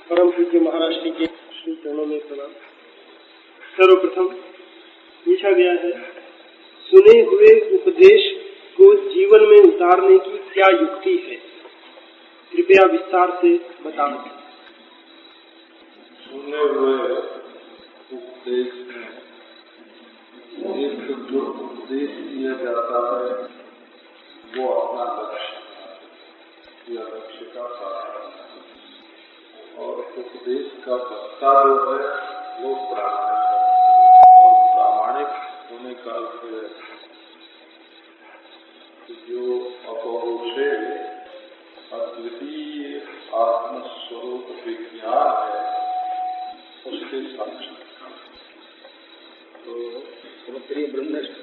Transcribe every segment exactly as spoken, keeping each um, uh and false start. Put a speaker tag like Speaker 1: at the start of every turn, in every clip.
Speaker 1: परम पूज्य महाराज जी के श्री चरणों में प्रणाम। सर्वप्रथम पूछा गया है, सुने हुए उपदेश को जीवन में उतारने की क्या युक्ति है, कृपया विस्तार से बताएं।
Speaker 2: सुने हुए उपदेश में एक जो उपदेश दिया जाता है वो अपना लक्ष्य या लक्ष्य का साधन है, और उपदेश का वक्ता जो है वो प्रामाणिक है। और प्रामाणिक होने का अर्थ है जो अपौरुषे अद्वितीय आत्मस्वरूप विज्ञान है उसके साक्षात्कार। तो श्रोत्रिय ब्रह्मनिष्ठ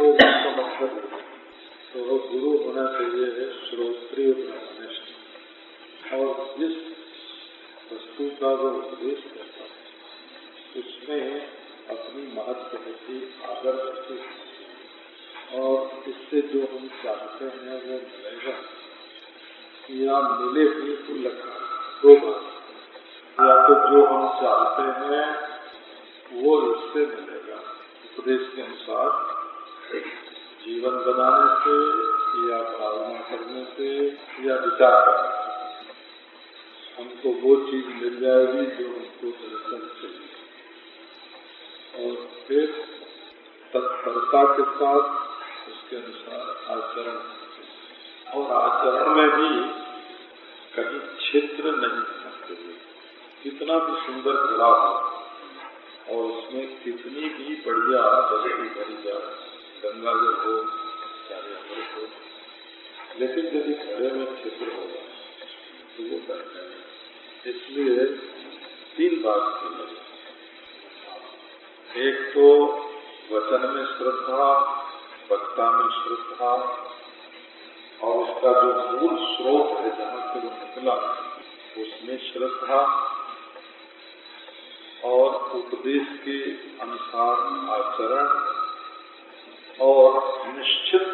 Speaker 2: तो गुरु होना चाहिए है श्रोत्रिय ब्रह्मनिष्ठ, और जिस वस्तु का वो उपदेश करता है उसमें अपनी महत्ववती आदर होती है, और इससे जो हम चाहते हैं वो मिलेगा या मिले भी तो लगा दो बात, या तो जो हम चाहते हैं वो इससे मिलेगा उपदेश के अनुसार जीवन बनाने से या भावना करने से या विचार करने से हमको वो चीज मिल जाएगी जो हमको दरअसल चाहिए। और फिर तत्परता के साथ उसके अनुसार आचरण, और आचरण में भी कहीं छिद्र नहीं होना चाहिए। कितना भी सुंदर घड़ा हो और उसमें कितनी भी बढ़िया बस्ती भरी जाए, गंगा जल हो चाहे अमृत हो, लेकिन यदि घड़े में छिद्र होगा तो वो कर जाएगा। इसलिए तीन बात की, एक तो वचन में श्रद्धा, वक्ता में श्रद्धा, और उसका जो मूल स्रोत है जहाँ से वो निकला उसमें श्रद्धा, और उपदेश के अनुसार आचरण, और निश्चित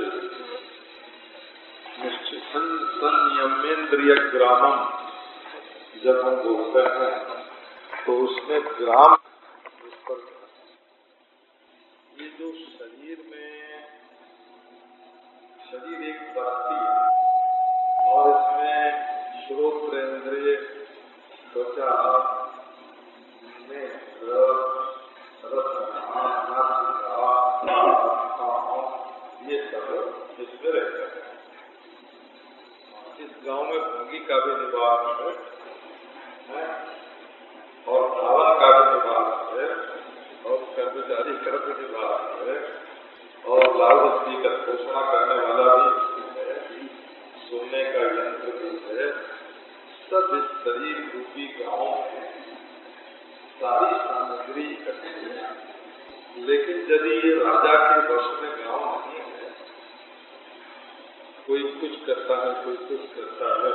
Speaker 2: निश्चित संयमेंद्रिय ग्रामम जब हम बोलते हैं तो उसमें ग्राम पर ये जो शरीर में शरीर एक बस्ती है और इसमें श्रोत्रेंद्रिय त्वचा ये सब इसमें रहते हैं। इस गांव में भंगी का भी निवास है और धावन का भी निवास है और कर्मचारी का भी निवास है और लालबत्ती का घोषणा करने वाला भी है, सुनने का यंत्र भी है। सब इस शरीर रूपी गांव में सारी सामग्री इकट्ठी है। लेकिन यदि ये राजा के वश में गांव नहीं है, कोई कुछ करता है कोई कुछ करता है,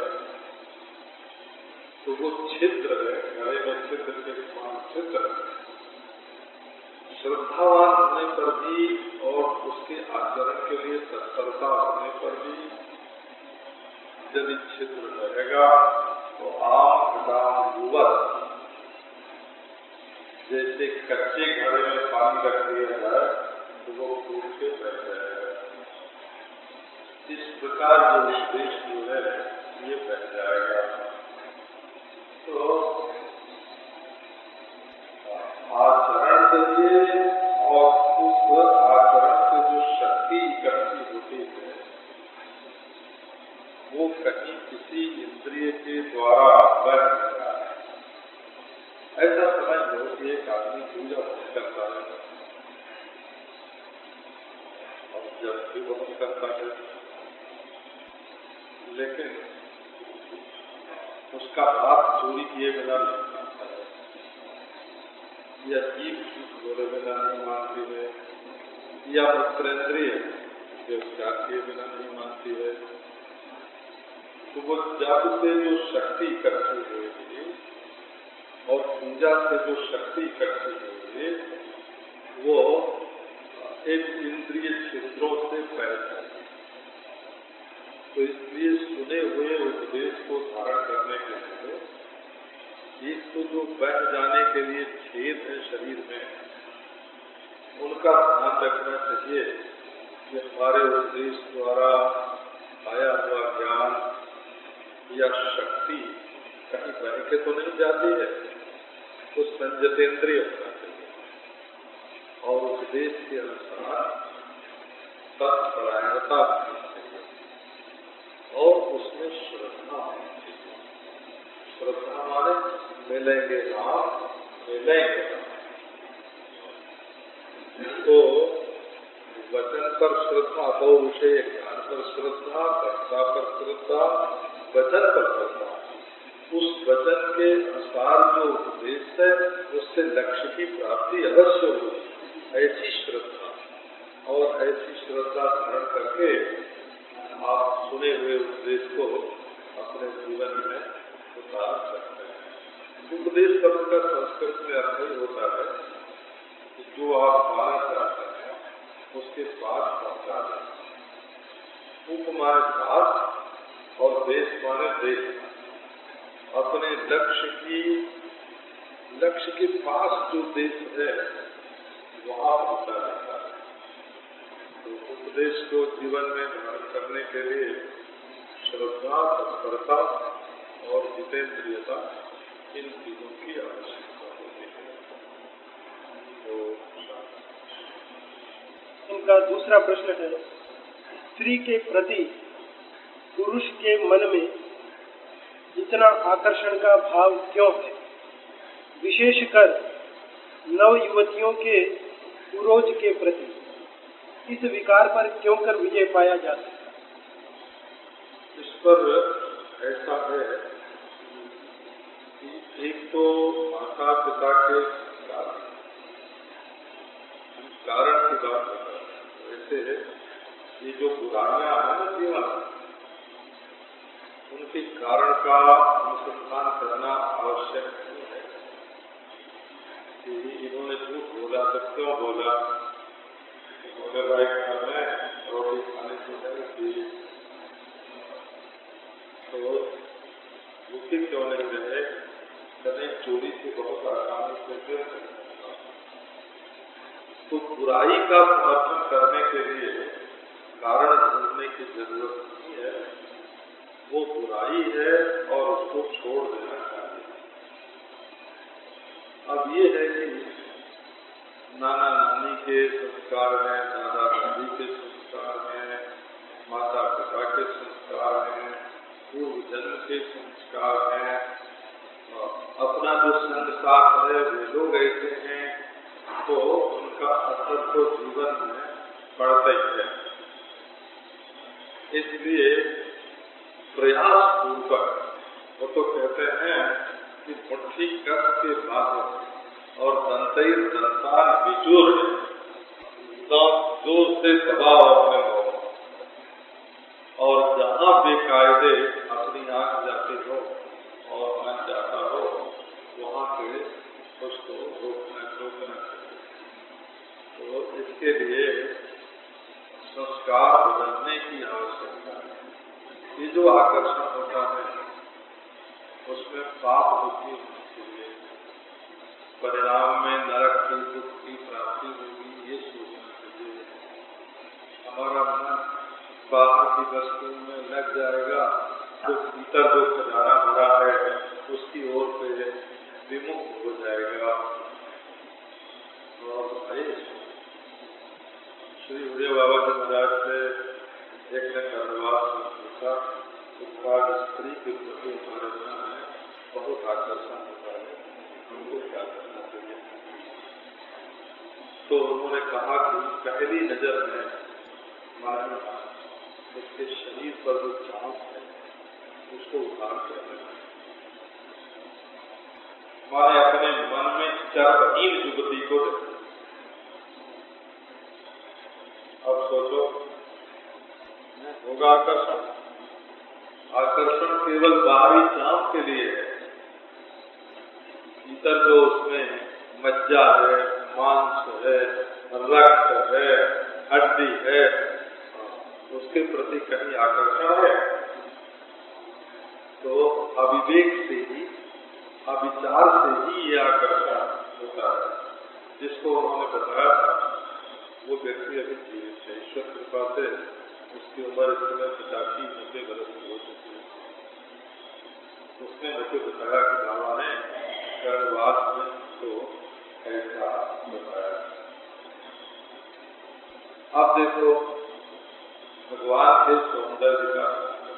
Speaker 2: तो वो छिद्र है, घड़े में छिद्र के समान छिद्र है। श्रद्धावान होने पर भी और उसके आचरण के लिए तत्परता होने पर भी यदि छिद्र रहेगा तो आम घटाम युवक जैसे कच्चे घड़े में पानी रख दिया जाए तो वो फूट के बह जाएगा। इस प्रकार जो उपदेश जो है ये बह जाएगा। तो आचरण करिए और उस आचरण से जो शक्ति इकट्ठी होती है वो कहीं किसी इंद्रिय के द्वारा बह जाता है। ऐसा समझ लो कि एक आदमी पूजा करता है और जब भी बहुत करता है, लेकिन उसका हाथ चोरी किए बिना नहीं मानता है या जीभ बोले बिना नहीं मानती है या उत्तरेंद्रिय व्यवचार किए बिना नहीं मानती है, तो वो जब से जो शक्ति इकट्ठी हुई और पूजा से जो शक्ति इकट्ठी हुई वो एक इंद्रिय क्षेत्रों से फैलता है। तो इसलिए सुने हुए उपदेश को धारण करने के लिए एक तो जो बह जाने के लिए छेद है शरीर में, उनका ध्यान रखना चाहिए कि हमारे उपदेश द्वारा आया हुआ ज्ञान या शक्ति कहीं बह के तो नहीं जाती है, तो संयतेंद्रिय होना चाहिए और उपदेश के अनुसार तत्परायणता होनी चाहिए और उसमें श्रद्धा होनी चाहिए। श्रद्धा माने मिलेंगे राम मिलेंगे राम। तो वचन पर श्रद्धा, दो विषय, ज्ञान पर श्रद्धा, कर्ता पर श्रद्धा, वचन पर श्रद्धा। उस वचन के अनुसार जो उपदेश है उससे लक्ष्य की प्राप्ति अवश्य होगी, ऐसी श्रद्धा। और ऐसी श्रद्धा धारण करके आप सुने हुए उपदेश को अपने जीवन में उतार सकते हैं। उपदेश शब्द का संस्कृत में अर्थ ही होता है कि जो आप पाना चाहते हैं उसके पास पहुंचा दें। उप माने पास और देश माने देश। अपने लक्ष्य की लक्ष्य के पास जो देश है वहाँ पहुंचा देता है। तो उपदेश को जीवन में धारण करने के लिए श्रद्धा, तत्परता और जितेंद्रियता, इन चीजों की आवश्यकता होती है। तो
Speaker 1: इनका दूसरा प्रश्न है, स्त्री के प्रति पुरुष के मन में इतना आकर्षण का भाव क्यों है? विशेषकर नव युवतियों के पुरोज के प्रति इस विकार पर क्यों कर विजय पाया जाता है?
Speaker 2: इस पर ऐसा है कि एक तो माता पिता के कारण कारण की बात होता है। वैसे ये जो बुराइयां हैं ना जीवन, उनके कारण का अनुसंधान करना आवश्यक नहीं है कि इन्होंने झूठ बोला तो क्यों बोला, इन्होंने भाई घर में रोटी खाने की नहीं थी तो भूखे क्यों नहीं रहे, कभी चोरी से बहुत आसानी से क्यों नहीं। तो बुराई का समर्थन करने के लिए कारण ढूंढने की जरूरत नहीं है, वो बुराई है और उसको छोड़ देना चाहिए। अब ये है कि नाना नानी के संस्कार हैं, दादा दादी के संस्कार हैं, माता पिता के संस्कार हैं, पूर्व जन्म के संस्कार हैं, अपना जो संस्कार है वे लोग ऐसे हैं, तो उनका असर तो जीवन में पड़ता ही है। इसलिए प्रयास पूर्वक, वो तो कहते हैं कि मुट्ठी कस के बाद और दंतैर दंतान बिचूर दांत जोर से दबाव अपने हो, और जहाँ बेकायदे अपनी आंख जाती हो और मन जाता हो वहाँ से उसको रोकना रोकना चाहिए। तो इसके लिए संस्कार बदलने की आवश्यकता है। ये जो आकर्षण होता है उसमें पाप बुद्धि होनी चाहिए, परिणाम में नरक की दुख की प्राप्ति होगी, ये सोचना चाहिए। हमारा मन बाहर की वस्तुओं में लग जाएगा तो भीतर जो खजाना भरा है उसकी ओर से विमुख हो जाएगा। और श्री उदय बाबा जी महाराज से एक ने धन्यवाद पूछा, उसका स्त्री के प्रति हमारे मन में बहुत आकर्षण होता है, हमको क्या करना चाहिए। तो उन्होंने कहा कि पहली नजर में मन उसके शरीर पर जो चांस है उसको उतार कर देना, माने अपने मन में चरहीन युवती को देखना। अब सोचो, होगा आकर्षण। आकर्षण केवल बाहरी चांस के लिए है, भीतर जो उसमें मज्जा है, मांस है, रक्त है, हड्डी है, उसके प्रति कहीं आकर्षण है। तो अविवेक से ही अविचार से ही ये आकर्षण होता है। जिसको उन्होंने बताया था वो व्यक्ति अभी जीवित है, ईश्वर कृपा से उसकी उम्र इस समय पचासी नब्बे बरस की हो चुकी है। उसने मुझे बताया कि बाबा ने गर्भवास में तो ऐसा बताया। अब देखो भगवान के सौंदर्य का,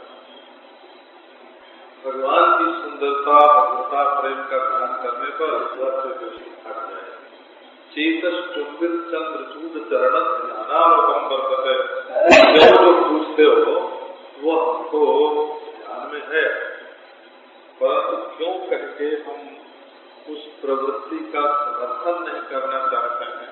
Speaker 2: भगवान की सुंदरता भगवता प्रेम का ध्यान करने पर हट जाए। चेतस चुंबित चंद्र चूड चरण ध्यानावकम बरकते, जो जो पूछते हो वो हमको ध्यान में है, परंतु क्यों करके हम उस प्रवृत्ति का समर्थन नहीं करना चाहते हैं।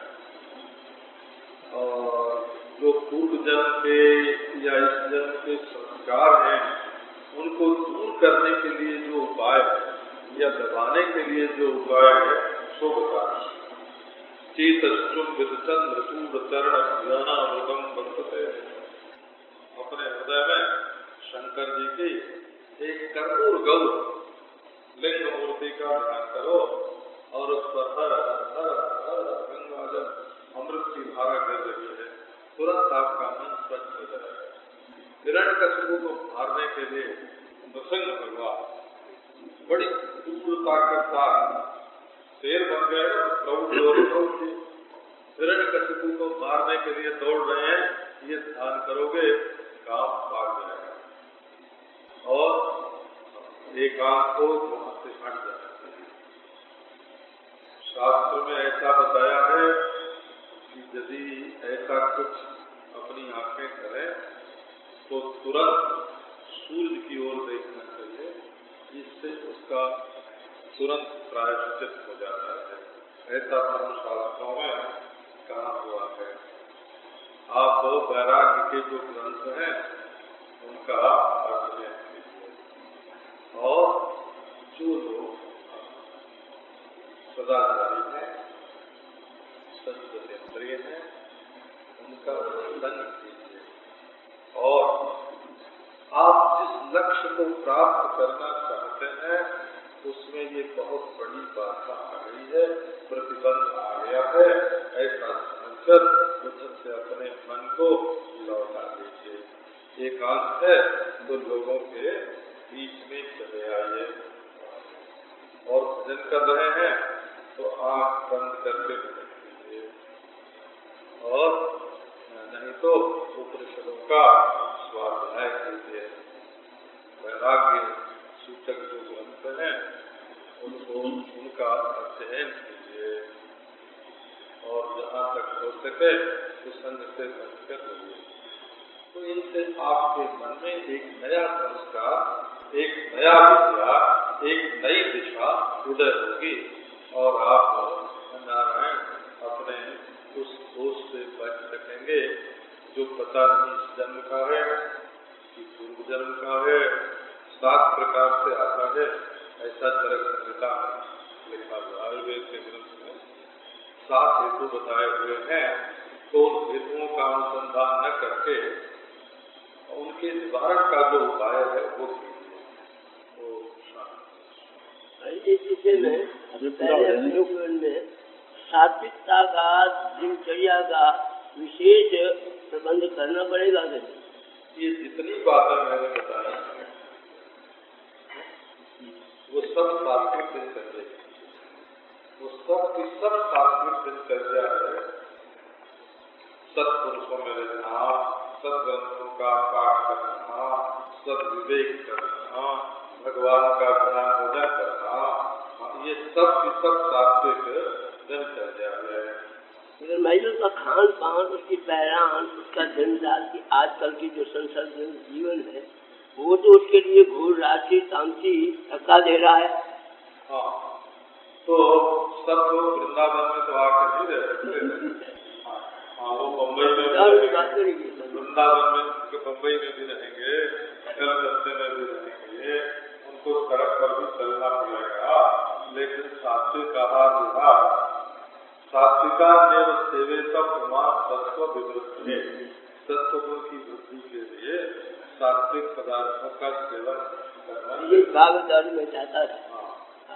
Speaker 2: और जो पूर्व जन्म के या इस जन्म के संस्कार हैं उनको दूर करने के लिए जो उपाय है या दबाने के लिए जो उपाय है सो बता। चेतश्चुंबित चंद्र चूड चरण ध्यानावकम बरकते, अपने हृदय में शंकर जी की एक कर्पूर गौर लिंग मूर्ति का ध्यान करो और उस पर हर हर हर गंगा जल अमृत की धारा कर रही है, तुरंत आपका मन स्वच्छ हो जाएगा। हिरण्यकशिपु को मारने के लिए नृसिंह भगवान बड़ी क्रूरता के साथ शेर बन गए, प्रभु हिरण्यकशिपु को मारने के लिए दौड़ रहे हैं, ये ध्यान करोगे काम भाग जाएगा और एकांत को वहां से हट जाएगा। शास्त्र में ऐसा बताया है कि यदि ऐसा कुछ अपनी आंखें करें तो तुरंत सूर्य की ओर देखना चाहिए, जिससे उसका तुरंत प्रायश्चित हो जाता है। ऐसा धर्मशास्त्रों में कहा हुआ है। आप वैराग्य के जो ग्रंथ हैं उनका अध्ययन कीजिए और जो लोग सदाचारी हैं, सत्संग हैं, उनका संग कीजिए और आप जिस लक्ष्य को प्राप्त करना चाहते हैं उसमें ये बहुत बड़ी बाधा आ गई है, प्रतिबंध आ गया है, ऐसा समझकर उधर से अपने मन को लौटा दीजिए। एकांत है तो लोगों के बीच में चले आइए और भजन कर रहे हैं तो आंख बंद करके भजन कीजिए और नहीं तो उपनिषदों का स्वाध्याय कीजिए। वैराग्य सूचक जो ग्रंथ हैं उनको उनका अध्ययन कीजिए और जहाँ तक हो सके तो संग से संस्कृत होगी। तो इनसे आपके मन में एक नया संस्कार, एक नया विद्या, एक नई दिशा उदय होगी और आप नारायण अपने उस दोष से बच सकेंगे जो पता नहीं इस जन्म का है कि पूर्व जन्म का है। सात प्रकार से आता है, ऐसा चरक संहिता में लिखा हुआ आयुर्वेद के ग्रंथ में सात हेतु बताए हुए हैं। तो उन हेतुओं का अनुसंधान न करके उनके निवारण का जो उपाय है वो
Speaker 3: कीजिए। में पहले में सात्विकता का दिनचर्या का विशेष प्रबंध करना पड़ेगा।
Speaker 2: ये जितनी बातें मैंने बताई वो सब सात्विक दिनचर्या, वो सब की सब सात्विक दिनचर्या है। सत्पुरुषों में रहना, सदग्रंथों का पाठ करना, सद्विवेक करना, भगवान का ध्यान भजन करना, ये सब की सब सात्विक दिनचर्या है।
Speaker 3: अगर महिला का खान पान, उसकी पहचान, उसका जंजाल की आजकल की जो संसाधन जीवन है वो तो उसके लिए घोर राशि तामसी धक्का दे रहा है।
Speaker 2: हाँ, तो सब लोग वृंदावन में तो आकर नहीं रह सकते। हाँ, वो बम्बई में वृंदावन में, बम्बई में भी रहेंगे, कलकत्ते में भी रहेंगे, उनको सड़क पर भी चलना पड़ेगा। लेकिन सात्विक आहार विहार, सात्विका देव सेवे तत्व तत्व विवृत्ति, तत्व की वृद्धि के लिए सात्विक पदार्थों का सेवन करना।
Speaker 3: ये भागवत में चाहता था।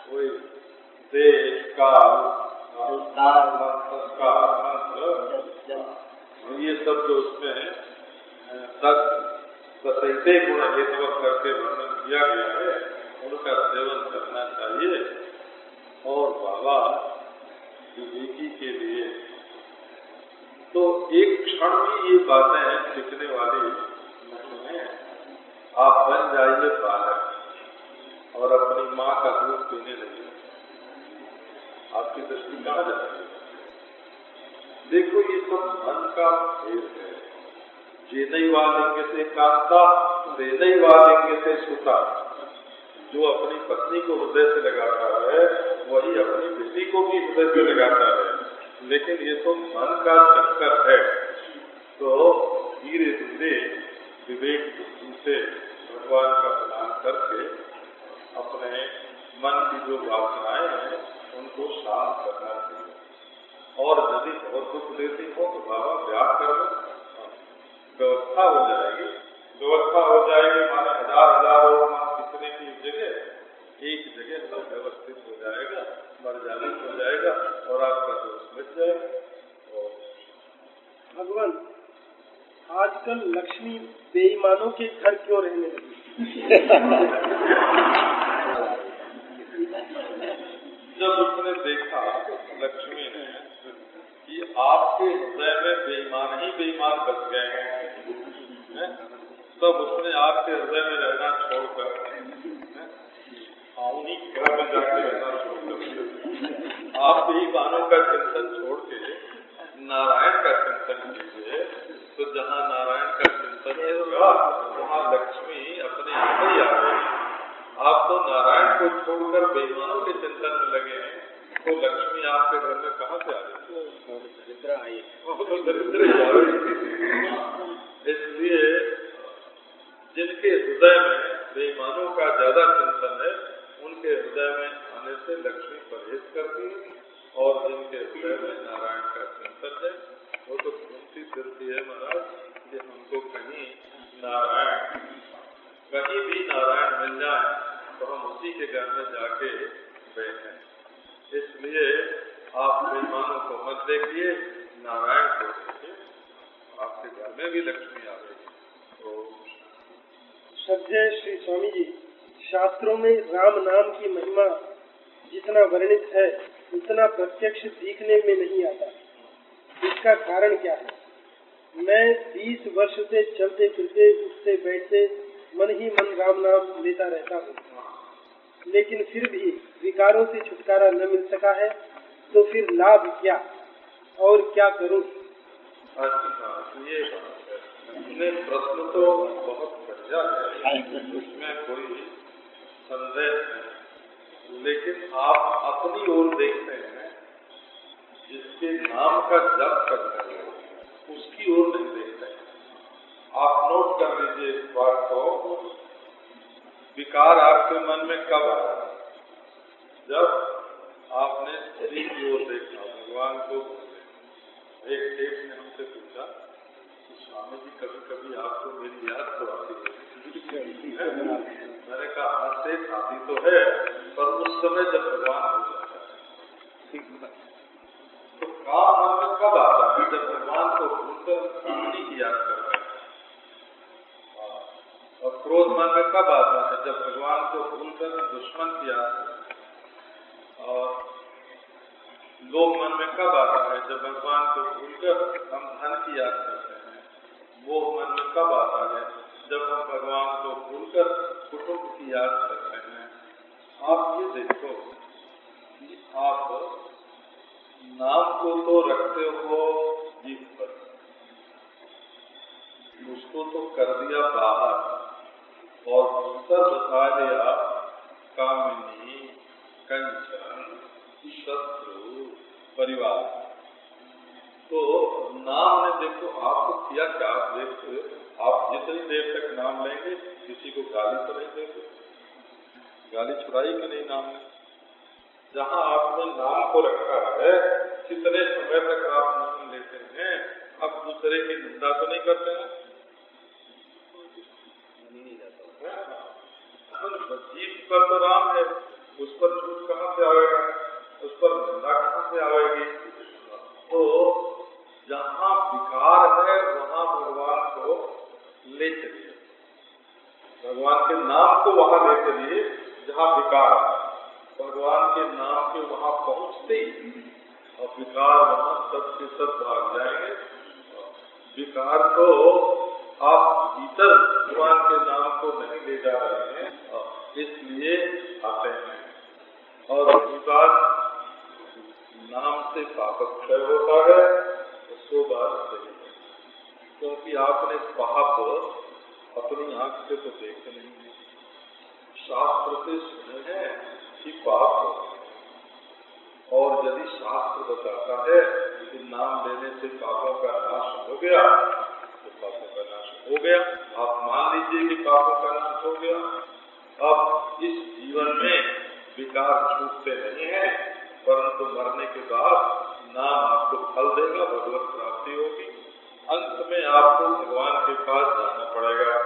Speaker 2: वही देश काल संस्कार मंत्र ये सब जो उसमें दस दसैते गुण हेतुवत करके वर्णन किया गया है उनका सेवन करना चाहिए। और बाबा विवेकी के लिए तो एक क्षण भी ये बातें सीखने वाली नहीं है। आप बन जाइए बालक और अपनी माँ का दूध पीने लगे, आपकी दृष्टि कहाँ जाती है? देखो ये सब मन का भेद है। जे नहीं वालेंगे से कांता, रे नहीं वालेंगे से सुता। जो अपनी पत्नी को हृदय से लगाता है वही अपनी बेटी को भी हृदय से लगाता है, लेकिन ये तो मन का चक्कर है। तो धीरे धीरे विवेक बुद्धि से भगवान का ध्यान करके अपने मन की जो वासनाएं हैं उनको शांत करना चाहिए। और यदि बहुत दुख देती हो तो बाबा ब्याह कर लो, व्यवस्था हो जाएगी। व्यवस्था हो जाएगी माने हजार हजार और कितने की जगह एक जगह सब व्यवस्थित हो जाएगा, मर्यादा हो जाएगा और आपका दोष मिट जाएगा।
Speaker 1: भगवान आजकल लक्ष्मी बेईमानों के घर क्यों रहने लगी?
Speaker 2: जब उसने देखा लक्ष्मी ने कि आपके हृदय में बेईमान ही बेईमान बच गए हैं, तब उसने आपके हृदय में रहना छोड़कर उन्हीं घर में जाके रहना छोड़कर आप बेईमानों का चिंतन छोड़ के नारायण का चिंतन कीजिए। तो जहाँ नारायण का चिंतन होगा वहाँ लक्ष्मी अपने आप ही आ गई। आप तो नारायण को छोड़कर बेईमानों के चिंतन में लगे हैं, तो लक्ष्मी आपके घर में कहाँ से आ गई? दरिद्र आई, तो दरिद्र ही आ गई। इसलिए जिनके हृदय में बेईमानों का ज्यादा चिंतन है उनके हृदय में आने से लक्ष्मी परहेज करती है, और जिनके हृदय में नारायण का चिंतन है वो तो घूमती फिरती है महाराज कि हमको कहीं नारायण कहीं भी नारायण मिल जाए तो हम उसी के घर में जाके बैठें। इसलिए आप बेईमानों को मत देखिए, नारायण को देखिए, आपके घर में भी लक्ष्मी आ गई। तो
Speaker 1: श्रद्धेय श्री स्वामी जी, शास्त्रों में राम नाम की महिमा जितना वर्णित है उतना प्रत्यक्ष दिखने में नहीं आता। इसका कारण क्या है? मैं बीस वर्ष से चलते फिरते उठते बैठते मन ही मन राम नाम लेता रहता हूँ, लेकिन फिर भी विकारों से छुटकारा न मिल सका है। तो फिर लाभ क्या और क्या करूँ?
Speaker 2: अच्छा, ये प्रश्न तो बहुत बढ़िया है, उसमें कोई संदेह नहीं, लेकिन आप अपनी ओर देखते हैं, जिसके नाम का जप करते हैं उसकी ओर नहीं देखते हैं। आप नोट कर लीजिए इस बात को, विकार आपके मन में कब आया? जब आपने शरीर की ओर देखा, भगवान को एक एक ने हमसे पूछा, स्वामी जी कभी कभी आपको मेरी याद तो आती है? मैंने कहा हाँ से आती तो है, पर उस समय जब भगवान हो जाता है। तो काम मन में कब आता है? जब भगवान को भूलकर स्वामी की याद करता है। और क्रोध मन में कब आता है? जब भगवान को भूलकर दुश्मन की याद करता है। और लोभ मन में कब आता है? जब भगवान को भूलकर हम धन की याद करते हैं। मोह मन में कब आता है? जब हम भगवान को भूलकर कुटुंब की याद करते हैं। आप ये देखो कि आप नाम को तो रखते हो जीभ पर, उसको तो कर दिया बाहर और भीतर बता दिया कामिनी, कंचन, शत्रु, परिवार। तो नाम ने देखो आपको किया क्या? आप देखते आप जितनी देर तक नाम लेंगे किसी को गाली तो नहीं देते, गाली छुड़ाई कि नहीं नाम ने? जहाँ आपने नाम को रखा है कितने समय तक आप नाम लेते हैं, अब दूसरे की निंदा तो नहीं करते हैं? जीभ पर तो राम है, उस पर छूट कहाँ से आएगा, उस पर निंदा कहाँ से आएगी। तो जहाँ विकार है वहाँ भगवान को ले चलिए, भगवान के नाम को वहाँ ले चलिए जहाँ विकार है। भगवान के नाम के वहाँ पहुँचते ही और विकार वहाँ सब के सब भाग जाएंगे। विकार तो आप भीतर भगवान के नाम को नहीं ले जा रहे हैं, इसलिए आते हैं। और वही बात नाम से पाप क्षय होता है, उसको बात सही है, क्योंकि आपने पाप अपनी आंख से तो देखे नहीं है, शास्त्र से सुने हैं कि पाप हो। और यदि शास्त्र बताता है कि नाम लेने से पापों का नाश हो गया, तो पापों का नाश हो गया। आप मान लीजिए कि पापों का नाश हो गया। अब इस जीवन में विकार छूटते नहीं है, परंतु मरने के बाद नाम आपको फल देगा, भगवत प्राप्ति होगी। अंत में आपको भगवान के पास जाना पड़ेगा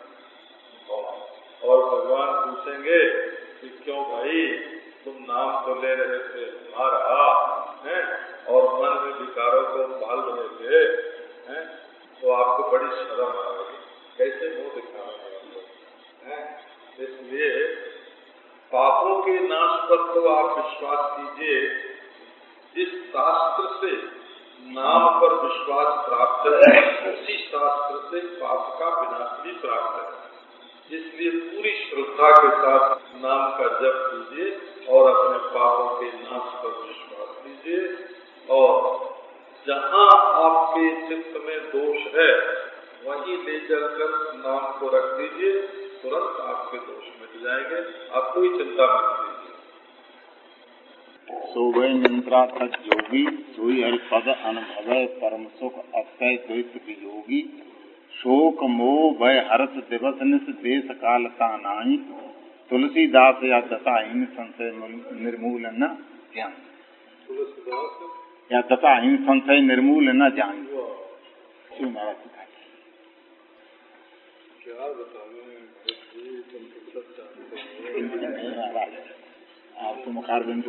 Speaker 2: और भगवान पूछेंगे कि क्यों भाई तुम नाम तो ले रहे थे हमारा है और मन में विकारों को पाल रहे थे, हैं? तो आपको बड़ी शर्म आएगी, कैसे मुंह दिखा रहे हैं। इसलिए पापों के नाश पर तो आप विश्वास कीजिए। जिस शास्त्र से नाम पर विश्वास प्राप्त है, उसी शास्त्र से पाप का विनाश भी प्राप्त है। इसलिए पूरी श्रद्धा के साथ नाम का जप कीजिए और अपने पापों के नाश पर विश्वास कीजिए। और जहाँ आपके चित्त में दोष है वहीं ले चलकर नाम को रख दीजिए, तुरंत आपके दोष मिट जाएंगे। आप कोई चिंता मत कीजिए।
Speaker 4: सोभय मंत्रा तक योगी सोई हरिपद अनुभव परम सुख अक्षय द्वैत वियोगी शोक मोह भय हर्ष दिवस निस देश काल तानाई तुलसीदास या दशाहीन संशय निर्मूल न ज्ञान।
Speaker 2: तुलसीदास
Speaker 4: या दशाहीन संशय निर्मूल न जान।
Speaker 2: क्या बताएं,
Speaker 4: आप तो मुखार बिंदु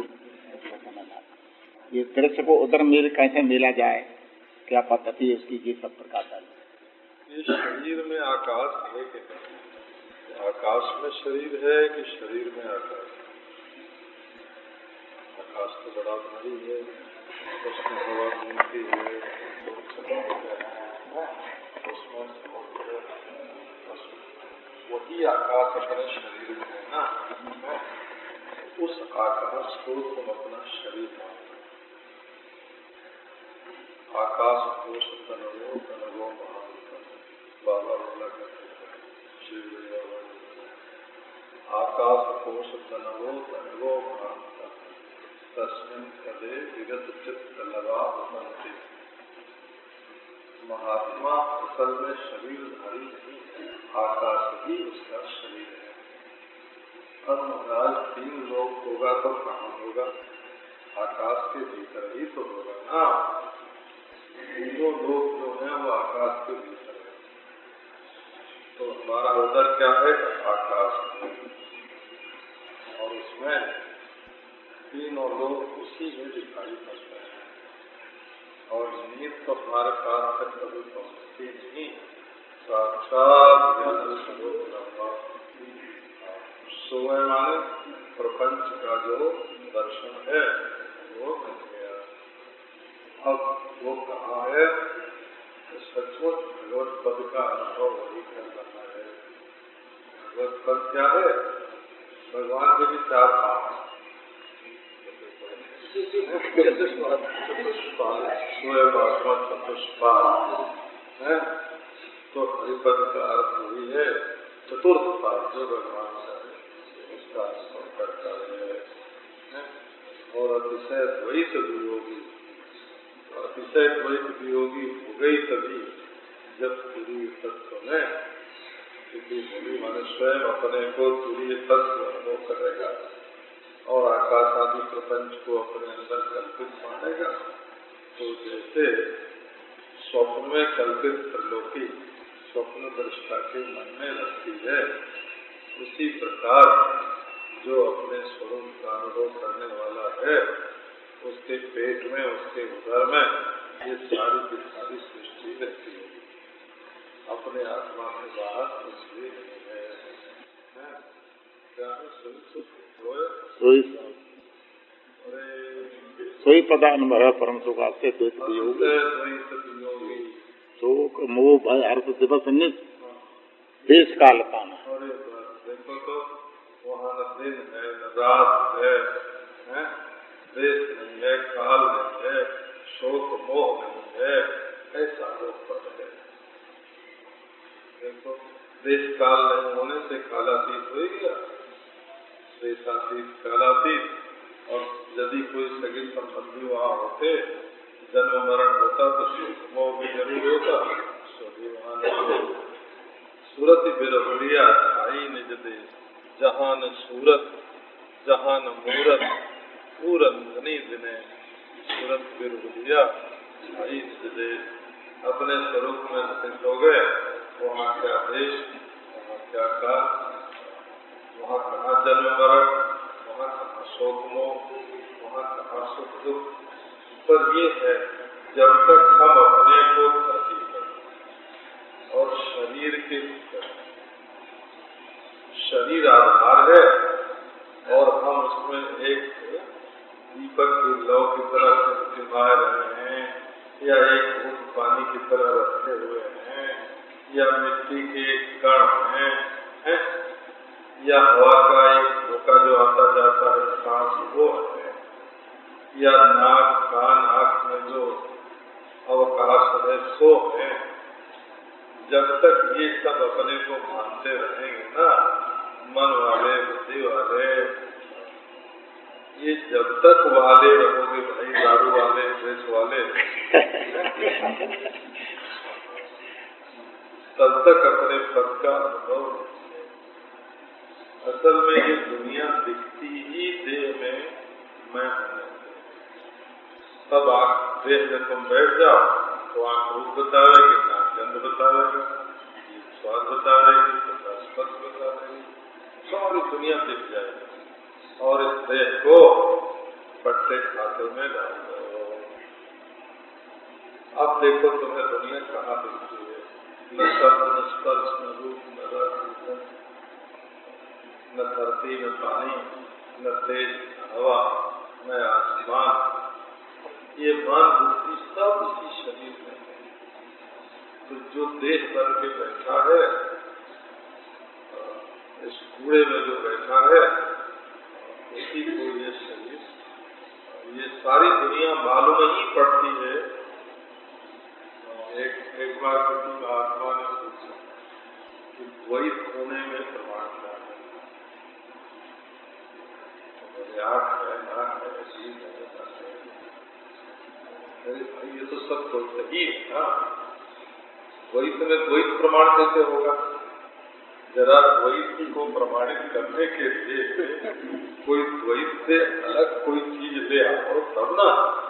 Speaker 4: ये दृश्य को उधर मेल कैसे मिला जाए, क्या पद्धति है उसकी, ये सब प्रकार का।
Speaker 2: ये शरीर में आकाश है कि आकाश में शरीर है कि शरीर में आकाश? आकाश तो बड़ा भारी है, उसमें हवा घूमती है, उसमें वही आकाश अपने शरीर में है ना। उस आकाश को तुम अपना शरीर मानो। आकाश कोश तनवो तनवो महान बाबा बोला करते शिव बाबा। आकाश कोश तनवो तनवो महान तस्मिन् पदे विगत चित्त लगा बनते। महात्मा असल में शरीरधारी नहीं है, आकाश ही उसका शरीर है। अब महाराज तीन लोग होगा तो कहाँ होगा? आकाश के भीतर ही तो होगा ना। तीनों लोग जो है वो आकाश के भीतर है। तो हमारा उधर क्या है? आकाश है। और उसमें तीनों लोग उसी में दिखाई पड़ते हैं। और नींद तो हमारे पास तक कभी पहुँचती नहीं। साक्षात ज्ञान स्वरूप ब्रह्म सोए माने प्रपंच का जो दर्शन है वो मिल गया। अब वो कहाँ है? सचमुच भगवत पद का अनुभव वही कर रहा है। भगवत पद क्या है? भगवान के भी चार पाप हैं। चतुष्पाद है। तो हरिपद का अर्थ वही है, चतुर्थ पाद जो भगवान का है उसका अनुभव करता है। और अतिशय द्वैत वियोगी, अतिशय द्वैत वियोगी हो गई तभी जब तुरीय तत्व में क्योंकि होली माने स्वयं अपने को तुरीय तत्व अनुभव करेगा और आकाश आदि प्रपंच को अपने अंदर कल्पित मानेगा। तो जैसे स्वप्न में कल्पित त्रिलोकी स्वप्न दृष्टा के मन में लगती है, उसी प्रकार जो अपने स्वरूप का अनुभव करने वाला है उसके पेट में, उसके उदर में ये सारी की सारी सृष्टि रहती है, अपने आत्मा के बाहर कुछ भी नहीं है। क्या है?
Speaker 4: सोई सोई पदा अनुभव है परम सुख आपसे द्वैत वियोगी शोक मोह भय हर्ष दिवस नित देश काल पाना।
Speaker 2: देखो तो वहाँ न दिन है न रात है, है? देश नहीं है, काल नहीं है, शोक मोह नहीं है, ऐसा लोग पद है। देखो देश काल नहीं होने से कालातीत हो गया, देशातीत कालातीत। और यदि कोई सगे संबंधी वहाँ होते, जन्म मरण होता तो शोक मोह भी जरूर होता, सो भी वहाँ नहीं होता। सूरत बिरहुलिया छाई निज देश, जहाँ न सूरत जहाँ न मूरत पूरन धनी दिने, सूरत बिरहुलिया छाई निज देश। अपने स्वरूप में स्थित हो गए, वहाँ क्या देश, वहाँ क्या काल, वहाँ कहाँ जन्म मरण, वहाँ कहाँ शोक मोह, वहाँ कहाँ सुख दुख। पर ये है जब तक हम अपने को धरती पर और शरीर के शरीर आधार है और हम उसमें एक दीपक के लौ की तरह टिमाए रहे हैं, या एक घूंट पानी की तरह रखे हुए हैं, या मिट्टी के एक कण हैं, है? या हवा का एक धोखा जो आता जाता है सांस वो है, या नाक कान आँख में जो अवकाश है सो है। जब तक ये सब अपने को मानते रहेंगे ना, मन वाले बुद्धि वाले, ये जब तक वाले रहोगे भाई, दारू वाले ड्रेस वाले, तब तक अपने पद का अनुभव। असल में ये दुनिया दिखती ही देह में मैं हूँ। तब आँख देह में तुम बैठ जाओ तो आँख रूप बतावेगी, नाक गंध बतावेगा, स्वाद बतावेगी, स्पर्श बतावेगी, सारी दुनिया दिख जाएगी। और इस देह को पट्टे खाते में डाल दो। अब देखो तुम्हें दुनिया कहाँ दिखती है? न शब्द, न स्पर्श, न रूप, न रस, न धरती, न पानी, न तेज, न हवा, न आसमान। ये मन बुद्धि सब इसी शरीर में है। तो जो देह बन के बैठा है, इस कूड़े में जो बैठा है, उसी को ये शरीर, ये सारी दुनिया मालूम ही पड़ती है। एक एक बार किसी महात्मा ने पूछा कि द्वैत होने में प्रमाण क्या है? आँख है, नाक है, जीभ है, अरे भाई ये तो सब तो सही है ना, द्वैत में द्वैत प्रमाण कैसे होगा? जरा द्वैत को प्रमाणित करने के लिए कोई द्वैत से अलग कोई चीज ले आओ तब ना।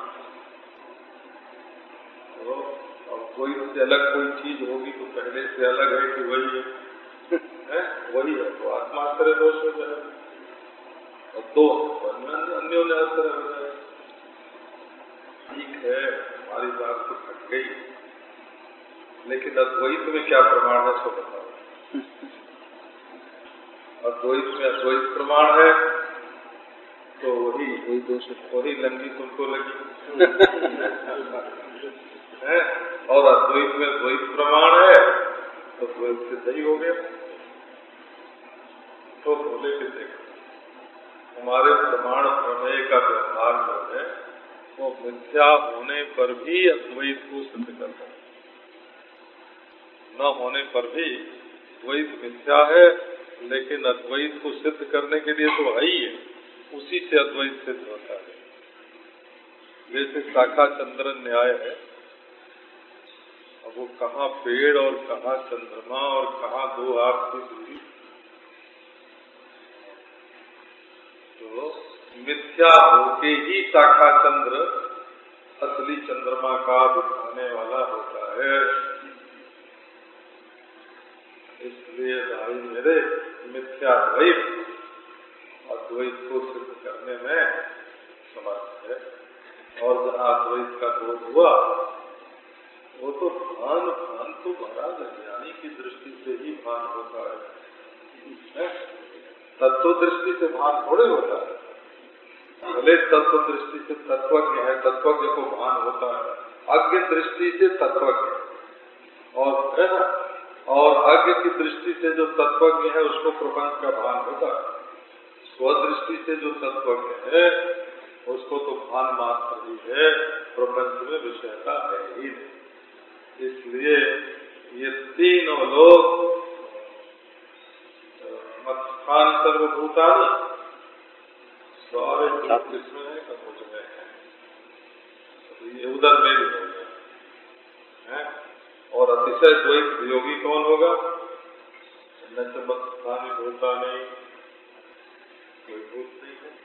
Speaker 2: तो अब द्वैत से अलग कोई चीज होगी तो पहले से अलग है कि वही है, है? वही है तो आत्माश्रय दोष हो जाए, और दो अन्योन्य आश्रय हो जाए। ठीक है, हमारी बात तो थक गई, लेकिन अद्वैत में क्या प्रमाण है सो बताओ। अद्वैत में अद्वैत प्रमाण है तो वही वही दोष वही लंगी तुमको लगी है, और अद्वैत में द्वैत प्रमाण है तो द्वैत से सही हो गया। तो बोले कि देखो हमारे प्रमाण प्रमेय का व्यवहार जो है वो मिथ्या होने पर भी अद्वैत को सिद्ध करता है, न होने पर भी द्वैत मिथ्या है, लेकिन अद्वैत को सिद्ध करने के लिए तो है ही है, उसी से अद्वैत सिद्ध होता है। जैसे शाखा चंद्रन न्याय है, अब वो कहाँ पेड़ और कहाँ चंद्रमा और कहाँ दो हाथ की दूरी, तो मिथ्या होके ही शाखा चंद्र असली चंद्रमा का दिखाने वाला होता है। इसलिए भाई मेरे मिथ्या द्वैत अद्वैत को सिद्ध करने में समर्थ है। और जहाँ अद्वैत का बोध हुआ वो तो भान भान तो महाराज ज्ञानी की दृष्टि से ही भान होता है, तत्व दृष्टि से भान थोड़े होता है। भले तत्व दृष्टि से तत्वज्ञ है, तत्वज्ञ को भान होता है, अज्ञ दृष्टि से तत्वज्ञ और है ना, और अज्ञ की दृष्टि से जो तत्वज्ञ है उसको प्रपंच का भान होता है। स्वदृष्टि से जो तत्वज्ञ है उसको तो भान मात्र ही है, प्रपंच में विषयता है ही नहीं। इसलिए ये तीनों लोग मत्स्थान सर्वभूतानि सारे किसमें है, कबूज में है, ये उधर में भी होगा है। और अतिशय द्वैत वियोगी कौन होगा? न तो मत्स्थानी भूतानि, कोई भूत नहीं है।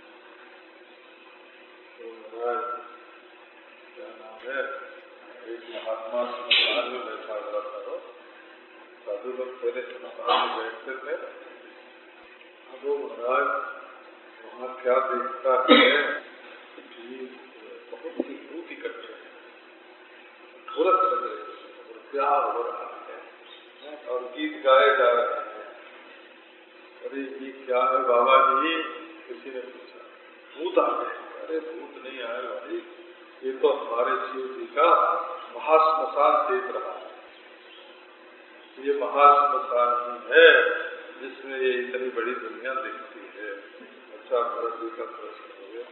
Speaker 2: तो महाराज क्या नाम है, एक महात्मा स्मशान में बैठा हुआ था, साधु लोग पहले स्मशान में बैठते थे। अब वो महाराज वहाँ क्या देखता है कि बहुत सी भूत इकट्ठे हैं, ढोलक बज रही है और प्यार हो रहा है और गीत गाए जा रहे हैं। अरे ये क्या है बाबा जी? किसी ने पूछा। भूत आ गए। अरे भूत नहीं आए भाई, ये तो हमारे शिव जी का महाश्मशान देख रहा है। ये महाश्मशान ही है जिसमें ये इतनी बड़ी दुनिया दिखती है। अच्छा, भरत जी का प्रश्न हो गया।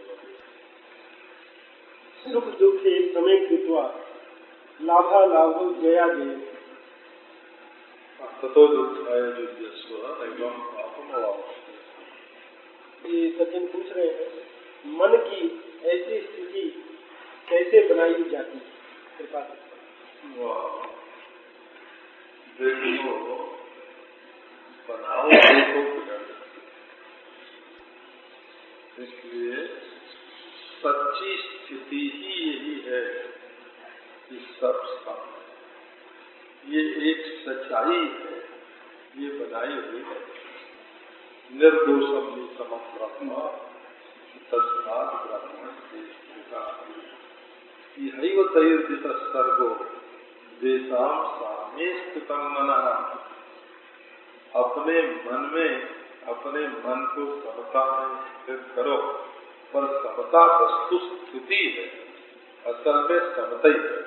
Speaker 1: सुख दुखे समय कृत्वा लाभा लाभो जया जय
Speaker 2: ततो दुखाय युज्यस्व एवं पापम अवाप्स्यते।
Speaker 1: ये सचिन पूछ रहे हैं, मन की ऐसी स्थिति कैसे बनाई जाती है? कृपा
Speaker 2: देखो, बनाओ देखो बिगड़ जाती। इसलिए सच्ची स्थिति ही यही है कि सब सामने, ये एक सच्चाई है, ये बनाई हुई है। निर्दोषम ही समब्रह्म तस्मात् ब्रह्मण यही तैर्दित सर्गो देशाम साम्ये स्थितम मनः। अपने मन में अपने मन को समता में स्थित करो, पर समता वस्तु स्थिति है, असल में समता ही है।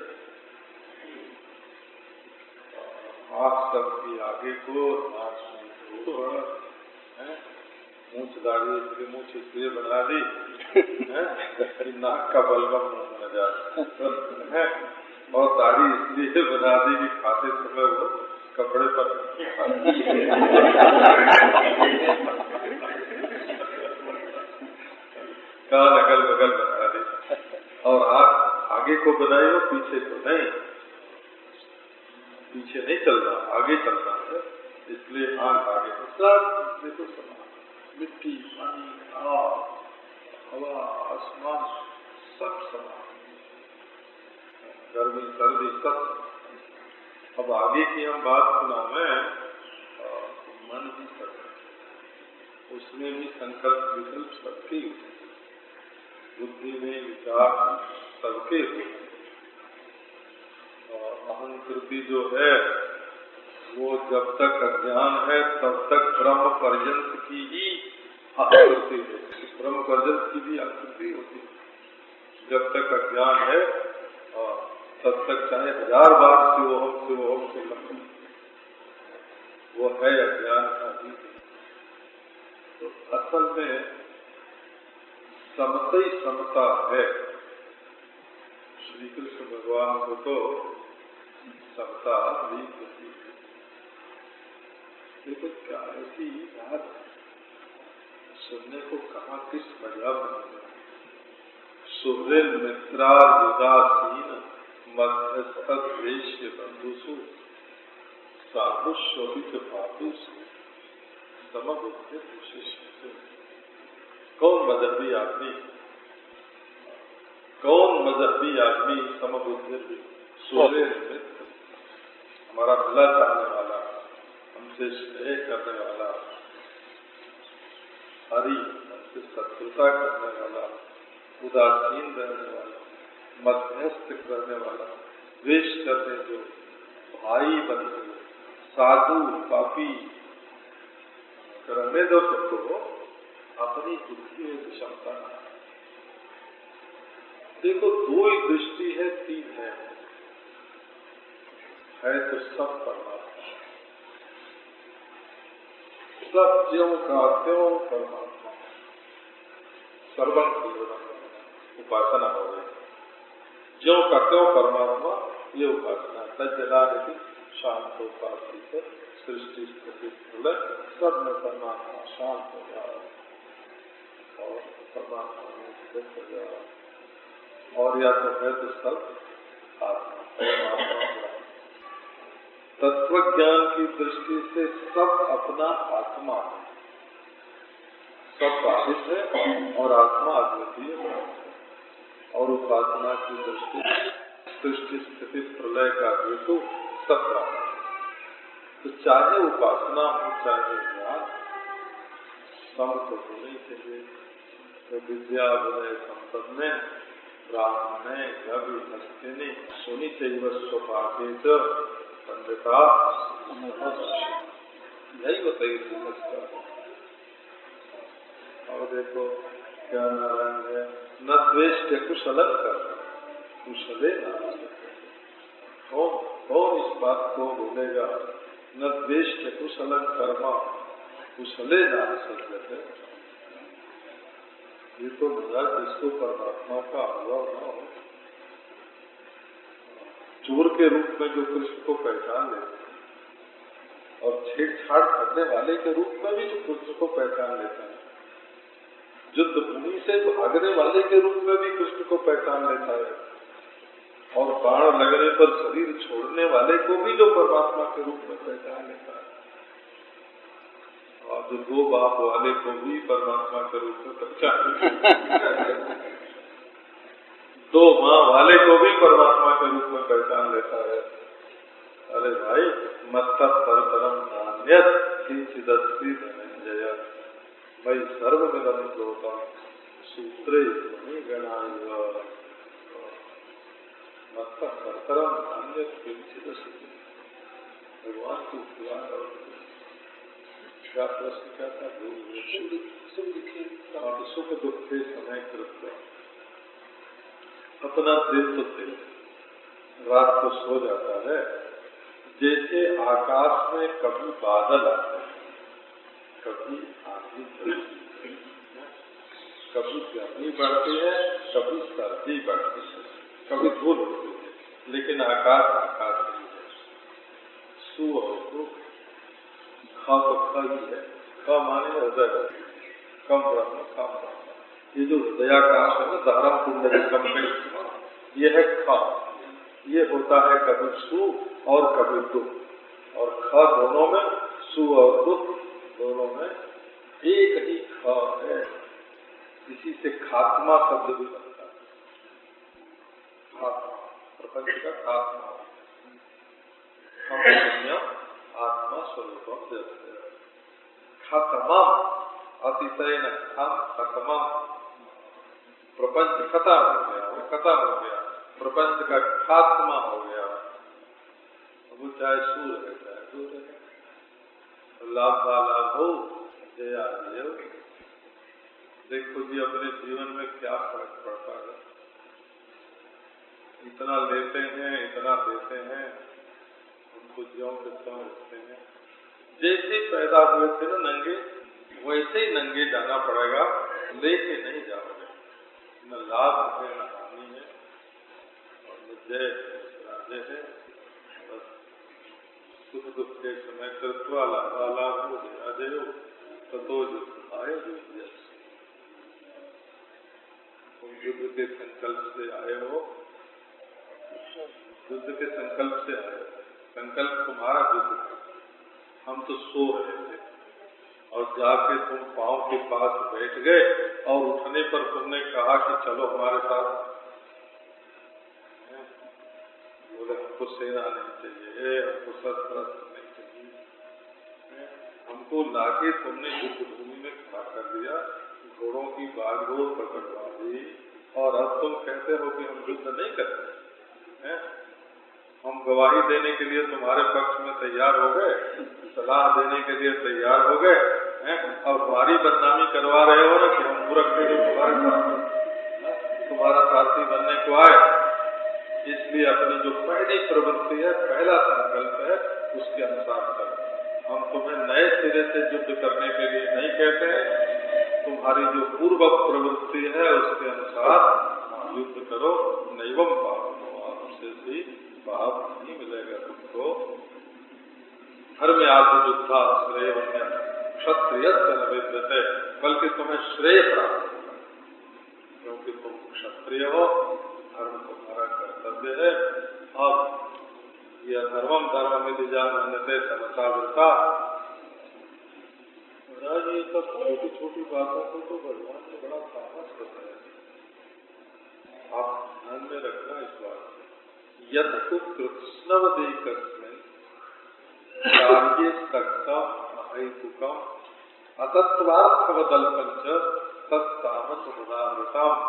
Speaker 2: आँख सबकी आगे को, नाक में मूछ दाढ़ी इसलिए मूछ इसलिए बना दी कि नाक का बलगम न जाए, और दाढ़ी इसलिए बना दी कि खाते समय वो कपड़े पर कान अगल बगल बना दी, और आँख आगे को बनाई हो, पीछे को नहीं। पीछे नहीं चल रहा, आगे चल रहा है, इसलिए आँख आगे को। सब देखो समान, मिट्टी, पानी, आग, हवा, आसमान सब समान, गर्मी सर्दी सब। अब आगे की हम बात सुना में मन भी सब, उसमें भी संकल्प विकल्प सबके, बुद्धि में विचार सबके, अहंकृति जो है वो जब तक अज्ञान है तब तक ब्रह्म पर्यंत की ही आकृति है, ब्रह्म पर्यंत की भी आकृति होती है। जब तक अज्ञान है तब तक चाहे हजार बार शिवोहम शिवोहम से लखन, वो है अज्ञान का ही। तो असल में समता ही समता है। श्री कृष्ण भगवान को तो समता भी होती है। देखो क्या ऐसी बात सुनने को कहा, किस मजा बनेगा। सुहृद मित्रार्युदासीन मध्यस्थेश्य बंधुसु साधुस्वित पापीसु समबुद्धि विशिष्ट। कौन मजहबी आदमी, कौन मजहबी आदमी समबुद्धि, सुहृद मित्र, हमारा भला चाहने वाला, हमसे स्नेह करने वाला, हरि से शत्रुता करने वाला, उदासीन रहने वाला, मध्यस्थ करने वाला, द्वेष करने जो भाई बने साधु पापी करने दो सबको, अपनी बुद्धि में क्षमता है। देखो दो ही दृष्टि है, तीन है, है तो सब परमात्मा, सब ज्यों का त्यों परमात्मा, सर्वं जीवन उपासना हो गई। ज्यों का त्यों परमात्मा, ये उपासना। तज्जला नहीं शांत उपासित सृष्टि स्थिति प्रलय सब में परमात्मा शांत हो जाए और परमात्मा में स्थित हो जाए। और या तो है तो सब आत्मा परमात्मा। तत्व ज्ञान की दृष्टि से सब अपना आत्मा है, सब बाधित है और आत्मा अद्वितीय है। और उपासना की दृष्टि सृष्टि स्थिति प्रलय का हेतु सब है। तो चाहे उपासना हो चाहे ज्ञान, सम तो होनी चाहिए। तो विद्या विनय संपद में ब्राह्मणे रवि हस्तिनी होनी चाहिए। वह स्वभाव पंडिता यही बताइए समझता। और देखो क्या नारायण है, न द्वेष के कुशलन कर कुशले नारायण। कौन कौन इस बात को बोलेगा? न द्वेष के कुशलन कर्मा कुशले नाम सत्य। ये तो बुरा जिसको परमात्मा का अनुभव न हो, चोर के रूप में जो कृष्ण को पहचान लेते हैं और छेड़छाड़ करने वाले के रूप में भी जो कृष्ण को पहचान लेता है, युद्ध भूमि से भागने वाले के रूप में भी कृष्ण को पहचान लेता है, और बाण लगने पर शरीर छोड़ने वाले को भी जो परमात्मा के रूप में पहचान लेता है, और जो दो बाप वाले को भी परमात्मा के रूप में पहचान लेता है, दो माँ वाले को भी परमात्मा के रूप में पहचान लेता है। अरे भाई, मत्ता परतरम नान्यत किंचिदस्ति धनंजय मयि सर्वमिदं प्रोतम सूत्रे मणि गणाय। मत्ता परतरम नान्यत किंचिदस्ति। भगवान की क्या प्रश्न क्या था? सुख दुखे समय कृत्य अपना दिल तो दिल रात को सो जाता है। जैसे आकाश में कभी बादल आते हैं, कभी आंधी चलती है, कभी गर्मी बढ़ती है, कभी सर्दी बढ़ती है, कभी धूल उड़ती है, लेकिन आकाश आकाश नहीं है। सु और दुख, खा तो खा ही है, खा माने हृदय, कम ब्रह्म कम ब्रह्म। ये जो हृदयाकाश है ना, धारा कुंडली कम में, ये है खा। ये होता है कभी सु और कभी दुख, और खा दोनों में, सु और दुख दोनों में एक ही खा है। इसी से खात्मा शब्द भी बनता है। खात्मा प्रपंच का खात्मा, आत्मा स्वरूप खत्मा अतिशय न खत्मा। प्रपंच खत्म हो गया, वो खत्म हो गया, प्रपंच का खात्मा हो गया। वो चाहे सूर है चाहे दूर है, लाभ का लाभ हो जया जय। देखो जी अपने जीवन में क्या फर्क पड़ता है। इतना लेते हैं, इतना देते हैं, उनको ज्यों के त्यों रखते हैं। जैसे पैदा हुए थे ना नंगे, वैसे ही नंगे जाना पड़ेगा, लेके नहीं जाओगे। न लाभ है न हानि है, और न जय राजे है। बस सुख दुख के समय कृत्वा लाभा लाभ हो अजय हो ततो युद्ध आए हो। तुम युद्ध के संकल्प से आए हो, युद्ध के संकल्प से आए हो। संकल्प तुम्हारा युद्ध था, हम तो सो रहे थे और जाके तुम पांव के पास बैठ गए, और उठने पर तुमने कहा कि चलो हमारे साथ। बोले हमको सेना नहीं चाहिए, हमको शस्त्र नहीं चाहिए, हमको उसको लाके तुमने युद्ध भूमि में खड़ा कर दिया, घोड़ों की बागडोर पकड़वा दी, और अब तुम कहते हो कि हम युद्ध नहीं करते हैं? हम गवाही देने के लिए तुम्हारे पक्ष में तैयार हो गए, सलाह देने के लिए तैयार हो गए हैं, और हमारी बदनामी करवा रहे हो ना कि हम मूर्ख थे जो तुम्हारे साथ तुम्हारा सारथी बनने को आए। इसलिए अपनी जो पहली प्रवृत्ति है, पहला संकल्प है, उसके अनुसार करो। हम तुम्हें नए सिरे से युद्ध करने के लिए नहीं कहते हैं, तुम्हारी जो पूर्व प्रवृत्ति है उसके अनुसार युद्ध करो। नैवम पाप, उससे भी पाप नहीं मिलेगा तुमको। धर्म्यार्थ युद्धा श्रेय क्षत्रिय न विद्यते, बल्कि तुम्हें श्रेय प्राप्त होगा, क्योंकि तुम क्षत्रिय हो, धर्म तुम्हारा कर्तव्य है। अब यह धर्मम धर्म में जानते समसावृता, ये सब छोटी छोटी बातों को तो भगवान ने बड़ा साहस बताया। आप ध्यान में रखना इस बात। यद तो कृष्णवदेकस्मिन् कार्ये सक्तम अहेतुकम अतत्वार्थवदल्पञ्च तत्तामस मुदावृतम।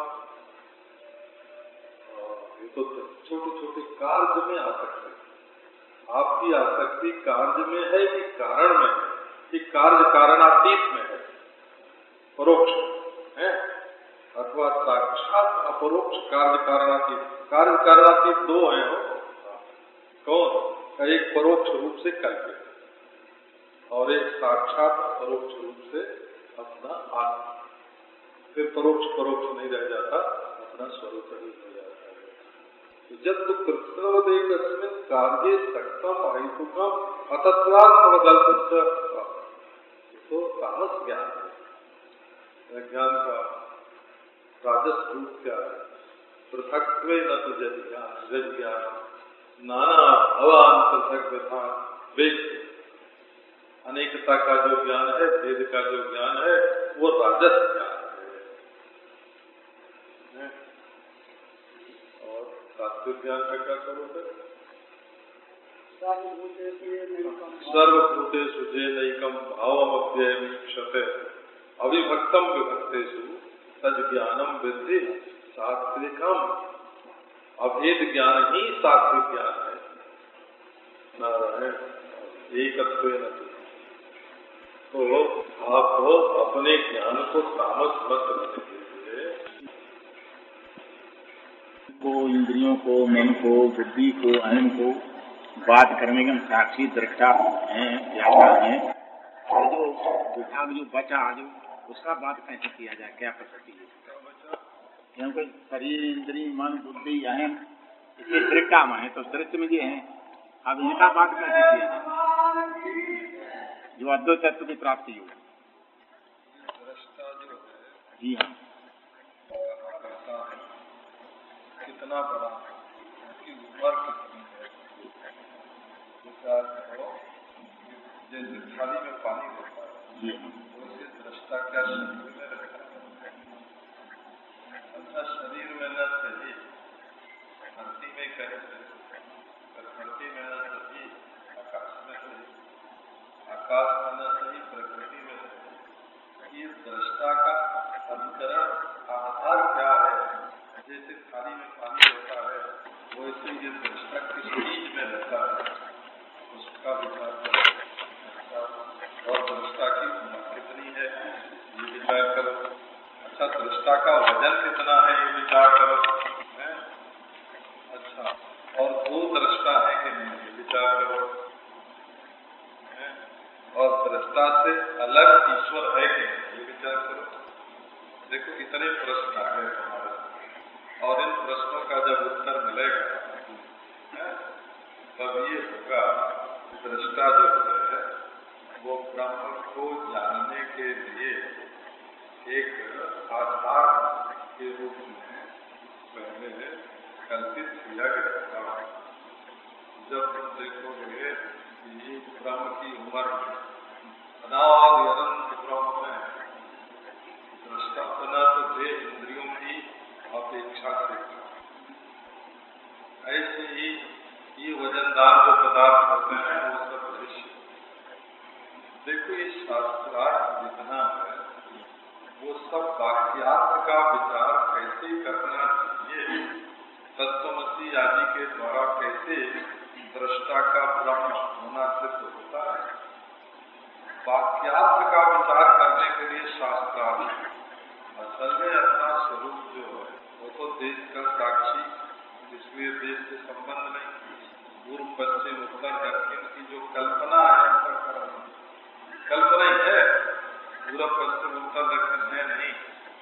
Speaker 2: ये तो छोटे छोटे कार्य में आसक्ति, आपकी आसक्ति कार्य में है कि कारण में है, कि कार्य कारणातीत में है, परोक्ष है, अथवा साक्षात अपरोक्ष कार्य कारणातीत। कार्य कारणातीत दो हैं हो, कौन? एक परोक्ष रूप से कल्पित और एक साक्षात अपरोक्ष रूप से अपना आत्मा। फिर परोक्ष परोक्ष नहीं रह जाता, अपना स्वरूप ही हो जाता है। तो जब तो कृष्णवदेकस्मिन् कार्ये सक्तम अहेतुकम अतत्वार्थवदल्पञ्च, तो तामस ज्ञान है। ज्ञान का राजस रूप क्या है? पृथक्त्वे न तो जग ज्ञान, जग ज्ञान नाना भवान पृथक विधान वेद। अनेकता का जो ज्ञान है, वेद का जो ज्ञान है, वो राजस ज्ञान है। और सात्विक ज्ञान का क्या स्वरूप है? सर्वभूतेषु येनैकं भावमव्ययमीक्षते अविभक्तम विभक्तेषु तद ज्ञानम विद्धि सात्विकम। अभेद ज्ञान ही सात्विक ज्ञान है। नारायण एकत्वेन। तो आपको अपने ज्ञान को तामस मत करने के लिए,
Speaker 4: को इंद्रियों को, मन को, बुद्धि को, अहम को बात करने के हम साक्षी दृष्टा हैं, व्यापा हैं, जो विभाग जो बचा जो उसका बात कैसे किया जाए, क्या प्रकृति है? क्योंकि शरीर, इंद्रिय, मन, बुद्धि, अहम इसके दृष्टा में है, तो दृष्टि में ये है। अब इनका बात कैसे किया जाए जो अद्वैत तत्व की प्राप्ति हो? जी हाँ,
Speaker 2: कितना बड़ा है, उसकी उम्र कितनी है, विचार करो। जैसे थाली में पानी होता है, वैसे दृष्टा क्या शरीर में रहता है? अच्छा, शरीर में न सही, धरती में कहीं से, प्रकृति में न सही, आकाश में सही, आकाश में न सही, प्रकृति में सही। ये दृष्टा का अधिकरण आधार क्या है? जैसे थाली में पानी होता है, वैसे ये दृष्टा किस चीज में रहता है, उसका विचार करो। और दृष्टा की उम्र कितनी है, ये विचार करो। अच्छा, दृष्टा का वजन कितना है, ये विचार करो। है? अच्छा, और दो दृष्टा है कि नहीं, ये विचार करो। है? और दृष्टा से अलग ईश्वर है कि नहीं, ये विचार करो। देखो, इतने प्रश्न आ गए हमारे, और इन प्रश्नों का जब उत्तर मिलेगा तब ये होगा दृष्टा जो है वो ब्रह्म को जानने के लिए एक आधार के रूप में पहले कल्पित किया गया था। जब तुम देखोगे कि ब्रह्म की उम्र अनादि अनंत ब्रह्म में दृष्टा बना तो थे इंद्रियों की अपेक्षा से, ऐसे ही ये वजनदार जो पदार्थ होते हैं वो सब दृश्य, देखो ये शास्त्रार्थ जितना है वो सब वाक्यार्थ का विचार कैसे करना चाहिए, तत्वमसी आदि के द्वारा कैसे दृष्टा का ब्रह्म होना सिद्ध होता है। वाक्यार्थ का विचार करने के लिए शास्त्रार्थ, असल में अपना स्वरूप जो है वो तो देश का साक्षी, इसलिए देश से संबंध नहीं। पूर्व पश्चिम उत्तर दक्षिण की जो कल्पना है कल्पना ही है, पूर्व पश्चिम उत्तर दक्षिण है नहीं,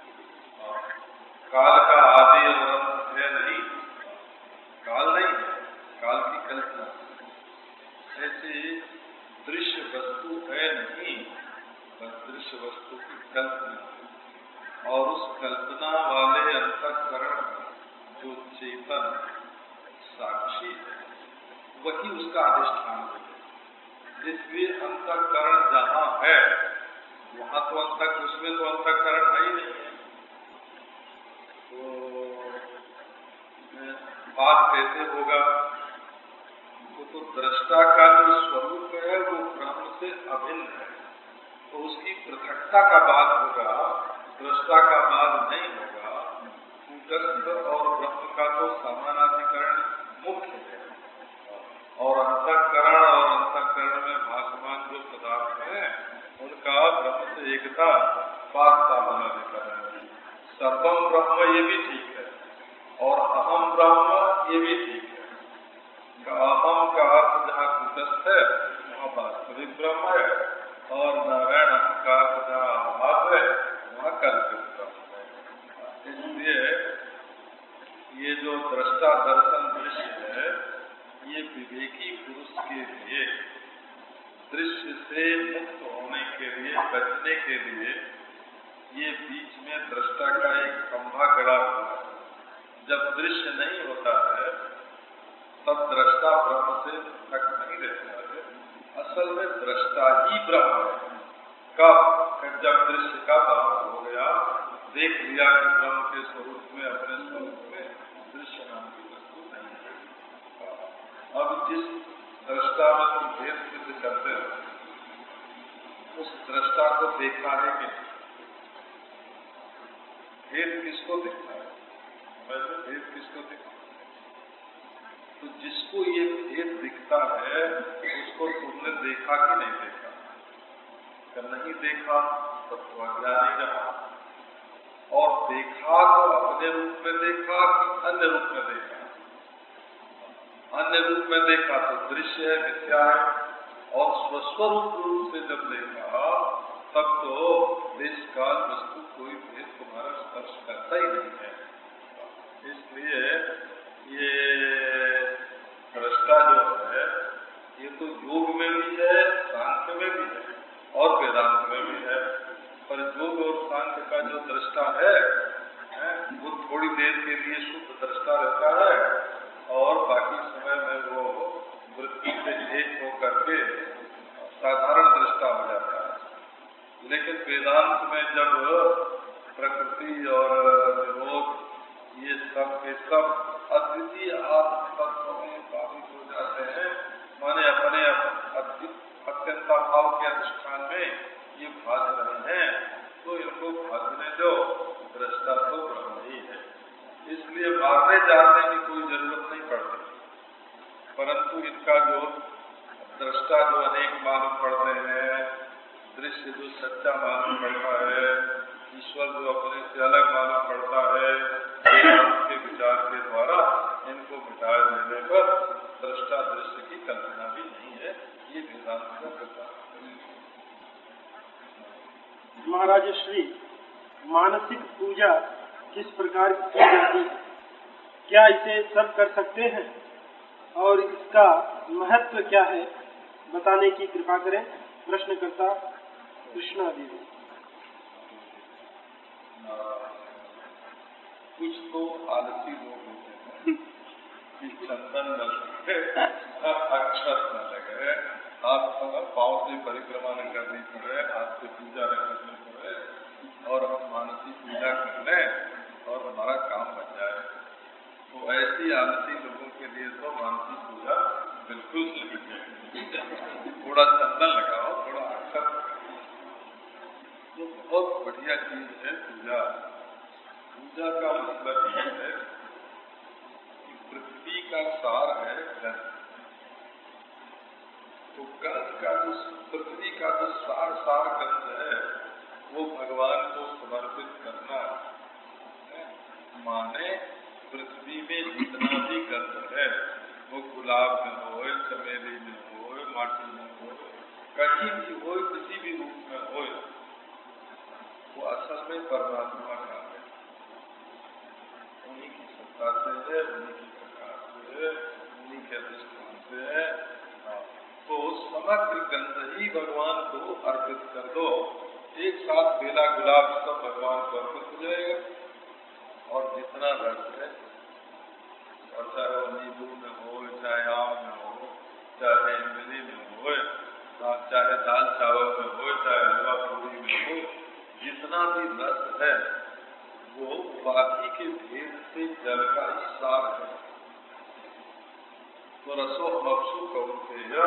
Speaker 2: काल का आदि और अंत है नहीं, काल नहीं है, काल की कल्पना। ऐसी दृश्य वस्तु है नहीं, बस दृश्य वस्तु की कल्पना, और उस कल्पना वाले अंतःकरण जो चेतन साक्षी है वही उसका अधिष्ठान है। इसलिए अंतःकरण जहाँ है वहाँ तो अंतः, उसमें तो अंतःकरण है ही नहीं है। तो बात कैसे होगा? वो तो दृष्टा का जो स्वरूप है वो ब्रह्म से अभिन्न है, तो उसकी पृथकता का बात होगा, दृष्टा का बात नहीं होगा। कूटस्थ और ब्रह्म का तो समानाधिकरण मुख्य है, और अंतःकरण और अंतःकरण में भासमान जो पदार्थ है उनका ब्रह्म से एकता बात समानाधिकरण है। सर्वम ब्रह्म ये भी ठीक है, और अहम ब्रह्म ये भी ठीक है। अहम का अर्थ जहाँ कूटस्थ है वहाँ वास्तविक ब्रह्म है, और नारायण का अर्थ जहाँ आभास है वहाँ कल्पित ब्रह्म है। इसलिए ये जो दृष्टा दर्शन दृश्य है ये विवेकी पुरुष के लिए दृश्य से मुक्त होने के लिए, बचने के लिए ये बीच में दृष्टा का एक खंभा गड़ा हुआ है। जब दृश्य नहीं होता है तब दृष्टा ब्रह्म से तक नहीं रहता है। असल में दृष्टा ही ब्रह्म है। कब? जब दृश्य का भाव हो गया, देख लिया कि ब्रह्म के स्वरूप में, अपने स्वरूप में दृश्य नाम की वस्तु नहीं है। अब जिस दृष्टा में तुम भेद सिद्ध करते हो उस दृष्टा को देखा है कि भेद किसको देखा है? वैसे भेद किसको देखा? तो जिसको ये भेद दिखता है उसको तुमने देखा कि नहीं देखा? अगर नहीं देखा तो अज्ञानी रहा, और देखा तो अपने रूप में देखा कि अन्य रूप में देखा? अन्य रूप में देखा तो दृश्य है, मिथ्या है, और स्वस्वरूप रूप से जब देखा तब तो देश काल वस्तु कोई भेद तुम्हारा स्पर्श करता ही नहीं है। इसलिए ये दृष्टा जो है ये तो योग में भी है, सांख्य में भी है, और वेदांत में भी है। पर योग और सांख्य का जो दृष्टा है, है वो थोड़ी देर के लिए शुद्ध दृष्टा रहता है, और बाकी समय में वो वृत्ति से एक होकर के साधारण दृष्टा हो जाता है। लेकिन वेदांत में जब प्रकृति और निरोध ये सब के सब अद्वितीय आत्म तत्व में भावित हो जाते हैं, माने अपने अत्यंताभाव के अधिष्ठान में ये भाग रहे हैं, तो इनको भागने दो, दृष्टा तो ब्रह्म ही है। इसलिए मारने जाने की कोई जरूरत नहीं पड़ती, परंतु इनका जो दृष्टा जो अनेक मालूम पड़ते हैं, दृश्य जो सच्चा मालूम पड़ता है, ईश्वर जो अपने से अलग मालूम पड़ता है, के विचार के द्वारा इनको मिटा देने पर दृष्टा दृश्य की कल्पना भी नहीं है। ये वेदांत का प्रकार है।
Speaker 1: महाराज श्री, मानसिक पूजा किस प्रकार की जाती है? क्या इसे सब कर सकते हैं और इसका महत्व क्या है, बताने की कृपा करें। प्रश्नकर्ता कृष्णा देवी।
Speaker 2: कुछ तो आलसी लोग होते हैं कि चंदन न लगे, अक्षर न लगे, हाथ पाँव से परिक्रमा न करनी पड़े, हाथ से पूजा न करनी पड़े, और हम मानसिक पूजा कर लें और हमारा काम बन जाए। तो ऐसी आलसी लोगों के लिए तो मानसिक पूजा बिल्कुल थोड़ा चंदन लगाओ, थोड़ा अक्षर लगाओ, तो बहुत बढ़िया चीज है पूजा। पूजा का मतलब ये है कि पृथ्वी का सार है गंध। तो गंध का जो पृथ्वी का जो सार सार गंध है वो भगवान को समर्पित करना है। माने पृथ्वी में जितना भी गंध है वो गुलाब में हो, चमेली में हो, माटी में हो, कहीं भी हो, किसी भी रूप में हो, वो असल में परमात्मा का है। उन्हीं की सत्ता से है, उन्हीं की प्रकाश से है, उन्हीं के अधिष्ठान से है। तो समग्र गंध ही भगवान को अर्पित कर दो। एक साथ बेला गुलाब सब भगवान को अर्पित हो जाएगा। और जितना रस है, और चाहे वो नींबू में हो, चाहे आम में हो, चाहे इमली में हो, चाहे दाल चावल में हो, चाहे हलवा पूरी में हो, जितना भी रस है वो बाकी के भेद से जल का ही सार है। तो रसो मक्षु कौंतेय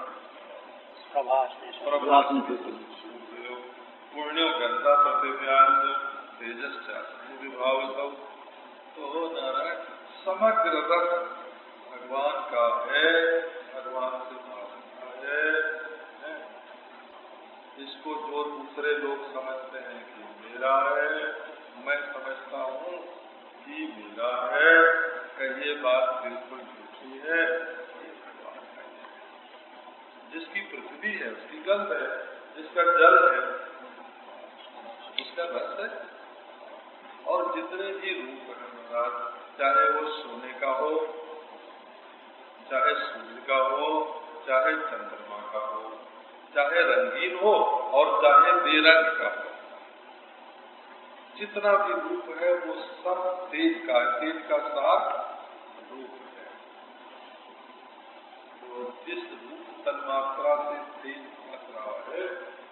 Speaker 2: प्रभास पुण्यो गंधा प्रतिव्यांज तेजस्वी विभाव। तो नारायण समग्र रस भगवान का है, भगवान से भावना है, है। इसको जो दूसरे लोग समझते हैं कि मेरा है, मैं समझता हूँ कि मेरा है, ये बात बिल्कुल झूठी है। जिसकी पृथ्वी है उसकी गंध है, जिसका जल है उसका रस है। और जितने भी रूप है महाराज, चाहे वो सोने का हो, चाहे सूर्य का हो, चाहे चंद्रमा का हो, चाहे रंगीन हो और चाहे बेरंग का हो, जितना भी रूप है वो सब तेज का तेज का सार रूप है। तो जिस रूप तन्मात्रा से तेज लग रहा है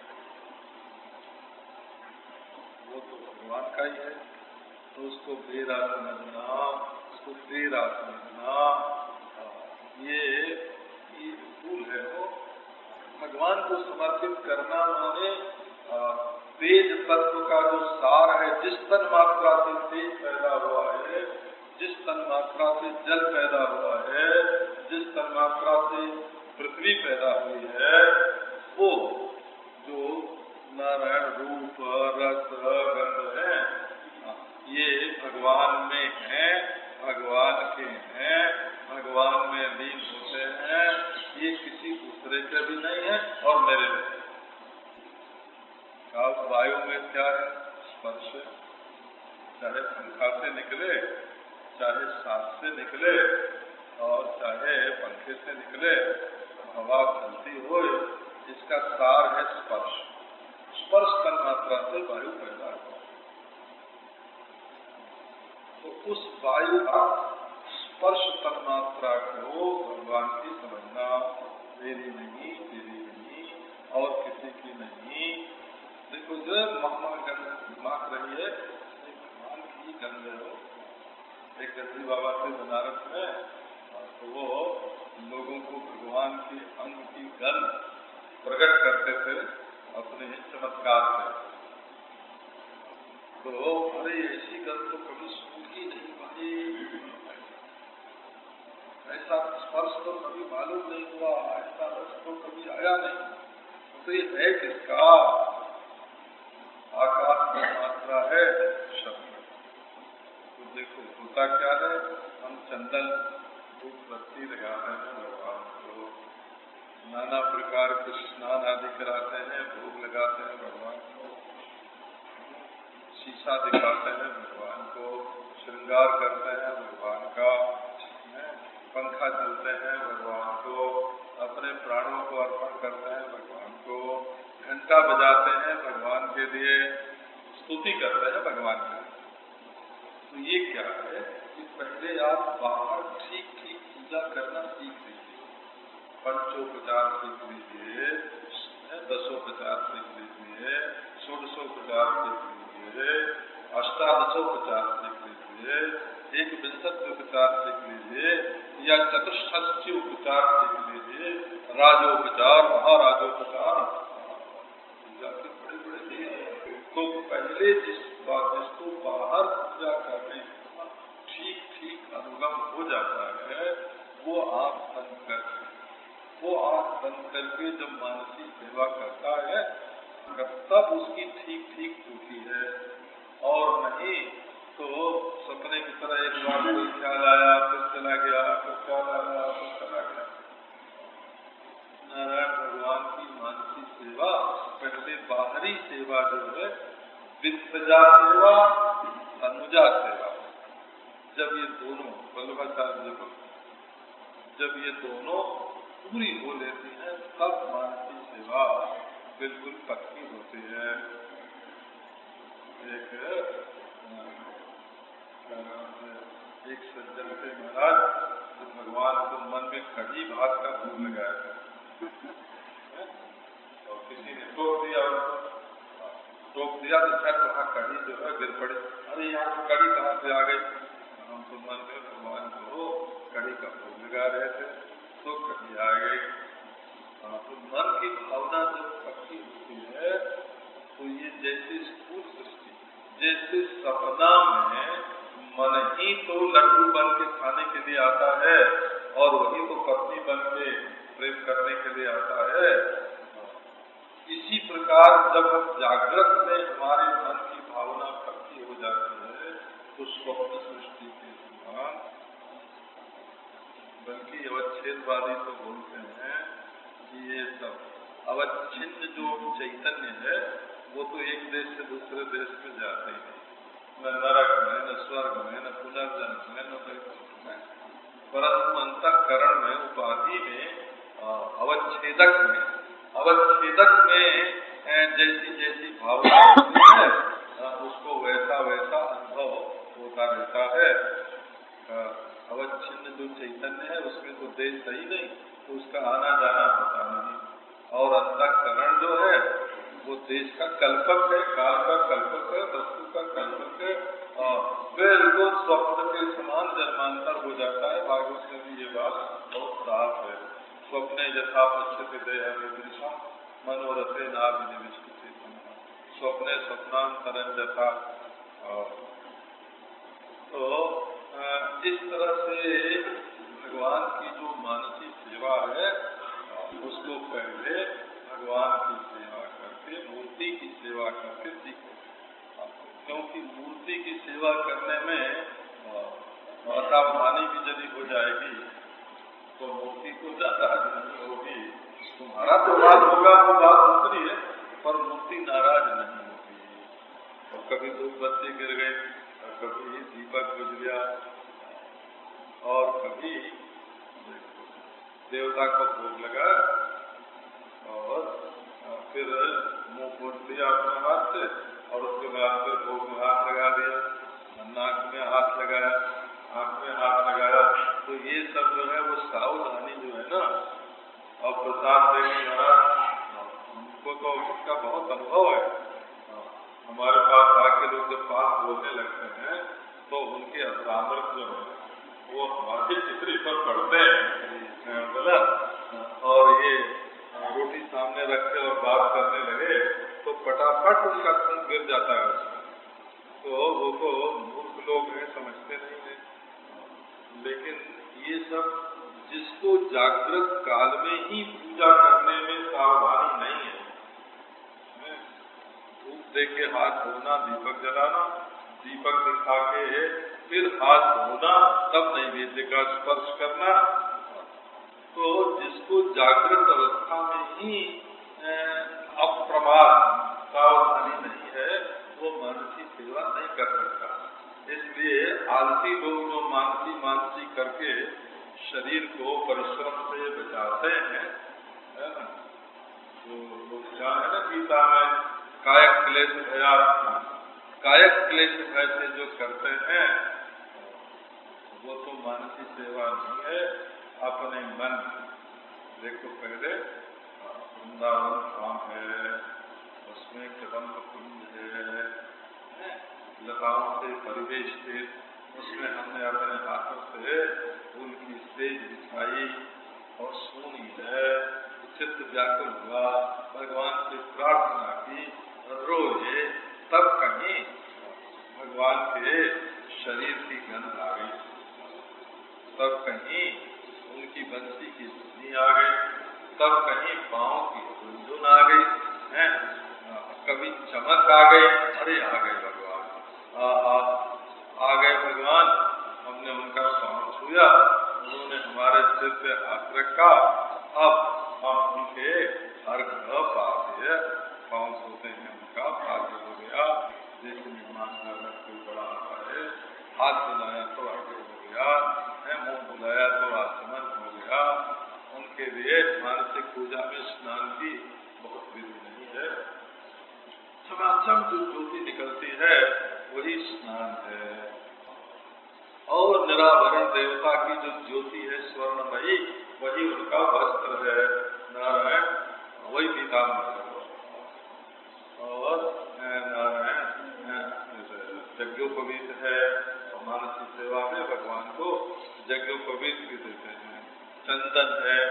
Speaker 2: वो तो भगवान का ही है। तो उसको बेरा समझना, उसको तेरा समझना, ये ये भूल है। वो भगवान को समर्पित करना माने तेज तत्व का जो सार है, जिस तन मात्रा से तेज पैदा हुआ है, जिस तन मात्रा से जल पैदा हुआ है, जिस तन मात्रा से पृथ्वी पैदा हुई है, वो जो नारायण रूप रस गंध है ये भगवान में है, भगवान के हैं, भगवान में लीन होते हैं। ये किसी दूसरे के भी नहीं है और मेरे भी है। अब वायु में क्या है? स्पर्श। चाहे पंखा से निकले, चाहे सांस से निकले और चाहे पंखे से निकले, हवा चलती हो, इसका सार है स्पर्श। स्पर्श तन्मात्रा से वायु पैदा हो। तो उस वायु का स्पर्श तन्मात्रा को भगवान की समझना, मेरी नहीं, तेरी नहीं और किसी की नहीं। देखो जो महा गंध माख रही है, भगवान की गंध है। एक गद्दी बाबा थे बनारस में, तो वो लोगों को भगवान के अंग की गंध प्रकट करते थे अपने चमत्कार से। तो अरे ऐसी गंध तो कभी सूखी नहीं बनी, ऐसा स्पर्श तो कभी मालूम नहीं हुआ, ऐसा रस तो कभी आया नहीं। तो ये है किसका? आकाश की मात्रा है शब्द। तो देखो होता क्या है, हम चंदन धूप बत्ती लगाते हैं भगवान को, नाना प्रकार के स्नान आदि कराते हैं, भोग लगाते हैं भगवान को, शीशा दिखाते हैं भगवान को, श्रृंगार करते हैं भगवान का, पंखा चलते हैं भगवान को, अपने प्राणों को अर्पण करते हैं भगवान को, घंटा बजाते हैं भगवान के लिए, स्तुति करते हैं भगवान के लिए। तो ये क्या है कि पहले आप बाहर ठीक ठीक पूजा करना सीख लीजिए, पंचोपचार सीख लीजिए, दसोपचार सीख लीजिए, षोडशोपचार सीख लीजिए, अष्टादशोपचार सीख लीजिए, एक पंचदश उपचार सीख लीजिए या चतुष्षष्टि उपचार सीख लीजिए, राजोपचार, महाराजोपचार, जाके बड़े बड़े दिए। तो पहले जिस बात जिसको बाहर पूजा करने ठीक ठीक अनुगम हो जाता है, वो आँख बंद करके वो आँख बंद करके जब मानसी सेवा करता है तब उसकी ठीक ठीक होती है। और नहीं तो सपने की तरह एक बार कोई ख्याल आया, फिर चला गया, फिर ख्याल आया, फिर चला गया। नारायण भगवान की मानसी सेवा, पहले बाहरी सेवा जो है वित्तजा सेवा, अनुजा सेवा, जब ये दोनों वल्लभाचार्य को जब ये दोनों पूरी हो लेती है तब मानसी सेवा बिल्कुल पक्की होती है। एक एक सज्जन थे महाराज, तो भगवान को मन में कड़ी भात का भूल लगाया था और किसी ने टोक दिया उनको, टोक दिया तो छठ वहाँ कड़ी जो है गिर पड़ी। अरे यहाँ तो कड़ी कहाँ से आ गई? हम तो मन में भगवान को कड़ी का भूल लगा रहे थे तो कड़ी आ गई। तो मन की भावना जब पक्की होती है तो ये जैसे स्थूल सृष्टि, जैसे सपना में मन ही तो लड्डू बन के खाने के लिए आता है और वही तो पत्नी बन के प्रेम करने के लिए आता है। इसी प्रकार जब हम जागृत में हमारे मन की भावना पक्की हो जाती है तो स्वप्न सृष्टि के समान, बल्कि अवच्छेदवादी तो बोलते हैं कि ये सब अवच्छिन्न जो चैतन्य है वो तो एक देश से दूसरे देश में जाते ही नहीं, न नरक में, न स्वर्ग में, न पुनर्जन्म में, न वैकुंठ में, परंतु अंतःकरण में, उपाधि में, अवच्छेदक में अवच्छेदक में जैसी जैसी भावना होती है उसको वैसा वैसा अनुभव होता रहता है। अवच्छिन्न जो चैतन्य है उसमें तो देश सही नहीं, तो उसका आना जाना होता नहीं। और अंतःकरण जो है वो देश का कल्पक है, काल का कल्पक है, वस्तु का कल्पक है और बिल्कुल स्वप्न के समान जन्मांतर हो जाता है। भागवत में भी ये बात बहुत साफ है। स्वप्ने यथा पश्यते देहम मनोरथे नाभिनिविष्टते, स्वप्ने स्वप्नांतरं यथा। तो इस तरह से भगवान की जो मानसिक सेवा है उसको पहले भगवान की सेवा करके, मूर्ति की सेवा करके सीखो, क्योंकि मूर्ति की सेवा करने में असावधानी भी यदि हो जाएगी तो मूर्ति को ज्यादा नहीं होगी। तुम्हारा तो बात होगा वो बात दूसरी है, पर मूर्ति नाराज नहीं होगी। और कभी धूप बत्ती गिर गई, और कभी दीपक बुझ गया, और कभी देवता को भोग लगा और फिर मुंह पोंछ दिया अपने हाथ से और उसके बाद फिर भोग में हाथ लगा दिया, नाक में हाथ लगाया, आंख में हाथ लगाया। तो ये सब जो है वो सावधानी जो है ना, और प्रसाद देने वाला हमको तो उसका बहुत अनुभव है। हमारे पास आके लोग जब पास बोलने लगते हैं तो उनके अमृत जो है वो हमारे चित्री पर पड़ते हैं बोला, और ये रोटी सामने रखे और बात करने लगे तो फटाफट उनका खून गिर जाता है उसमें। तो वो तो मूर्ख लोग हैं, समझते नहीं है। लेकिन ये सब जिसको जागृत काल में ही पूजा करने में सावधानी नहीं है, धूप दे के हाथ धोना, दीपक जलाना, दीपक दिखा के फिर हाथ धोना, तब नैवेद्य का स्पर्श करना। तो जिसको जागृत अवस्था में ही अप्रमाद सावधानी नहीं है वो मानसी सेवा नहीं कर सकता। इसलिए आलसी लोग जो मानसी मानसी करके शरीर को परिश्रम से बचाते हैं, है ना, तो लोग क्या है ना गीता में कायक क्लेश भया, कायक क्लेश भय से जो करते हैं वो तो मानसी सेवा नहीं है। अपने मन देखो, पहले वृंदावन धाम है, उसमें कदम्ब कुंज है, लताओं से परिवेश थे, उसमें हमने अपने हाथ व्याकुल हुआ, भगवान से प्रार्थना की, रोए, तब कहीं भगवान के शरीर की गंध आ गई, तब कहीं उनकी बंसी की ध्वनि आ गई, तब कहीं पाँव की गुंजुन आ गई है, कभी चमक आ गई, अरे आ गए भगवान, आ, आ, आ गए भगवान। हमने उनका पाँव छुआ, उन्होंने हमारे सिर पे हाथ रखा, अब हम उनके अर्घ पाते पाँव सोते हैं, उनका भाग्य हो गया। जैसे निर्माण करना कोई बड़ा आता है, हाथ बुलाया तो आगे हो गया है, मुंह बुलाया तो आचमन हो गया। उनके लिए मानसिक पूजा में स्नान की बहुत विधि नहीं है, समाचम जो ज्योति निकलती है वही स्नान है। और निराभरण देवता की जो ज्योति है स्वर्णमयी, वही उनका वस्त्र है, नारायण वही पीताम्बर है। और नारायण यज्ञोपवीत है, मानसी सेवा में भगवान को यज्ञोपवीत भी देते हैं। चंदन है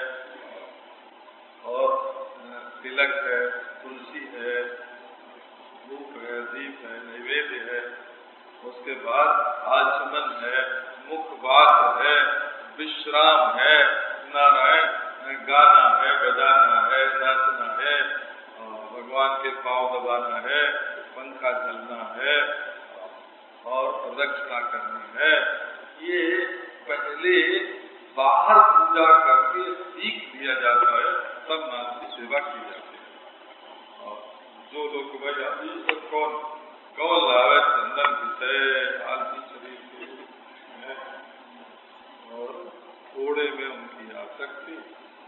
Speaker 2: और तिलक है, तुलसी है, धूप है, दीप है, नैवेद्य है, उसके बाद आचमन है, मुखवास है, विश्राम है, नारायण गाना है, बजाना है, नाचना है, भगवान के पांव दबाना है, पंखा चलना है और प्रदक्षिणा करनी है। ये पहले बाहर पूजा करके सीख दिया जाता है, तब मानसिक सेवा की जाती है। और जो लोग भाई अभी तो कौन कौन लावे चंदन विषय आलसी शरीर के, और घोड़े में उनकी आसक्ति,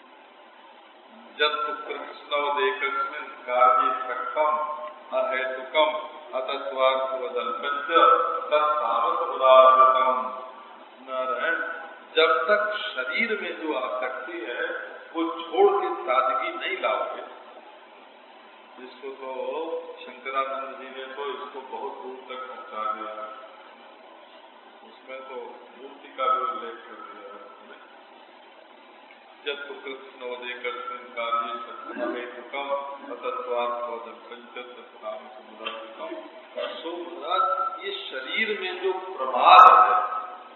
Speaker 2: जब कृष्ण देकृष्ण कार्य सक्तम अहेतुकम अतस्वार्थवदल्पञ्च तत्तावत् उदाहृतम। नारायण जब तक शरीर में जो आसक्ति है वो छोड़ के सादगी नहीं लाओगे। इसको तो शंकरानंद जी ने तो इसको बहुत दूर तक पहुंचा दिया, उसमें तो मूर्ति का भी उल्लेख कर दिया है। जब तो कृष्ण कृष्ण कार्य सत्तावेतुकम अतस्वार्थवदल्पञ्च तत्तावत् उदाहृतम। सो महाराज ये शरीर में जो प्रमाद है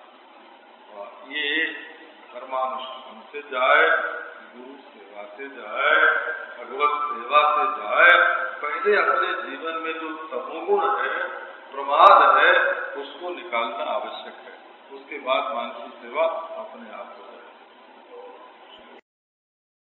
Speaker 2: ये धर्मानुष्ठान से जाए, गुरु सेवा से जाए, भगवत सेवा से जाए। पहले अपने जीवन में जो तमोगुण है, प्रमाद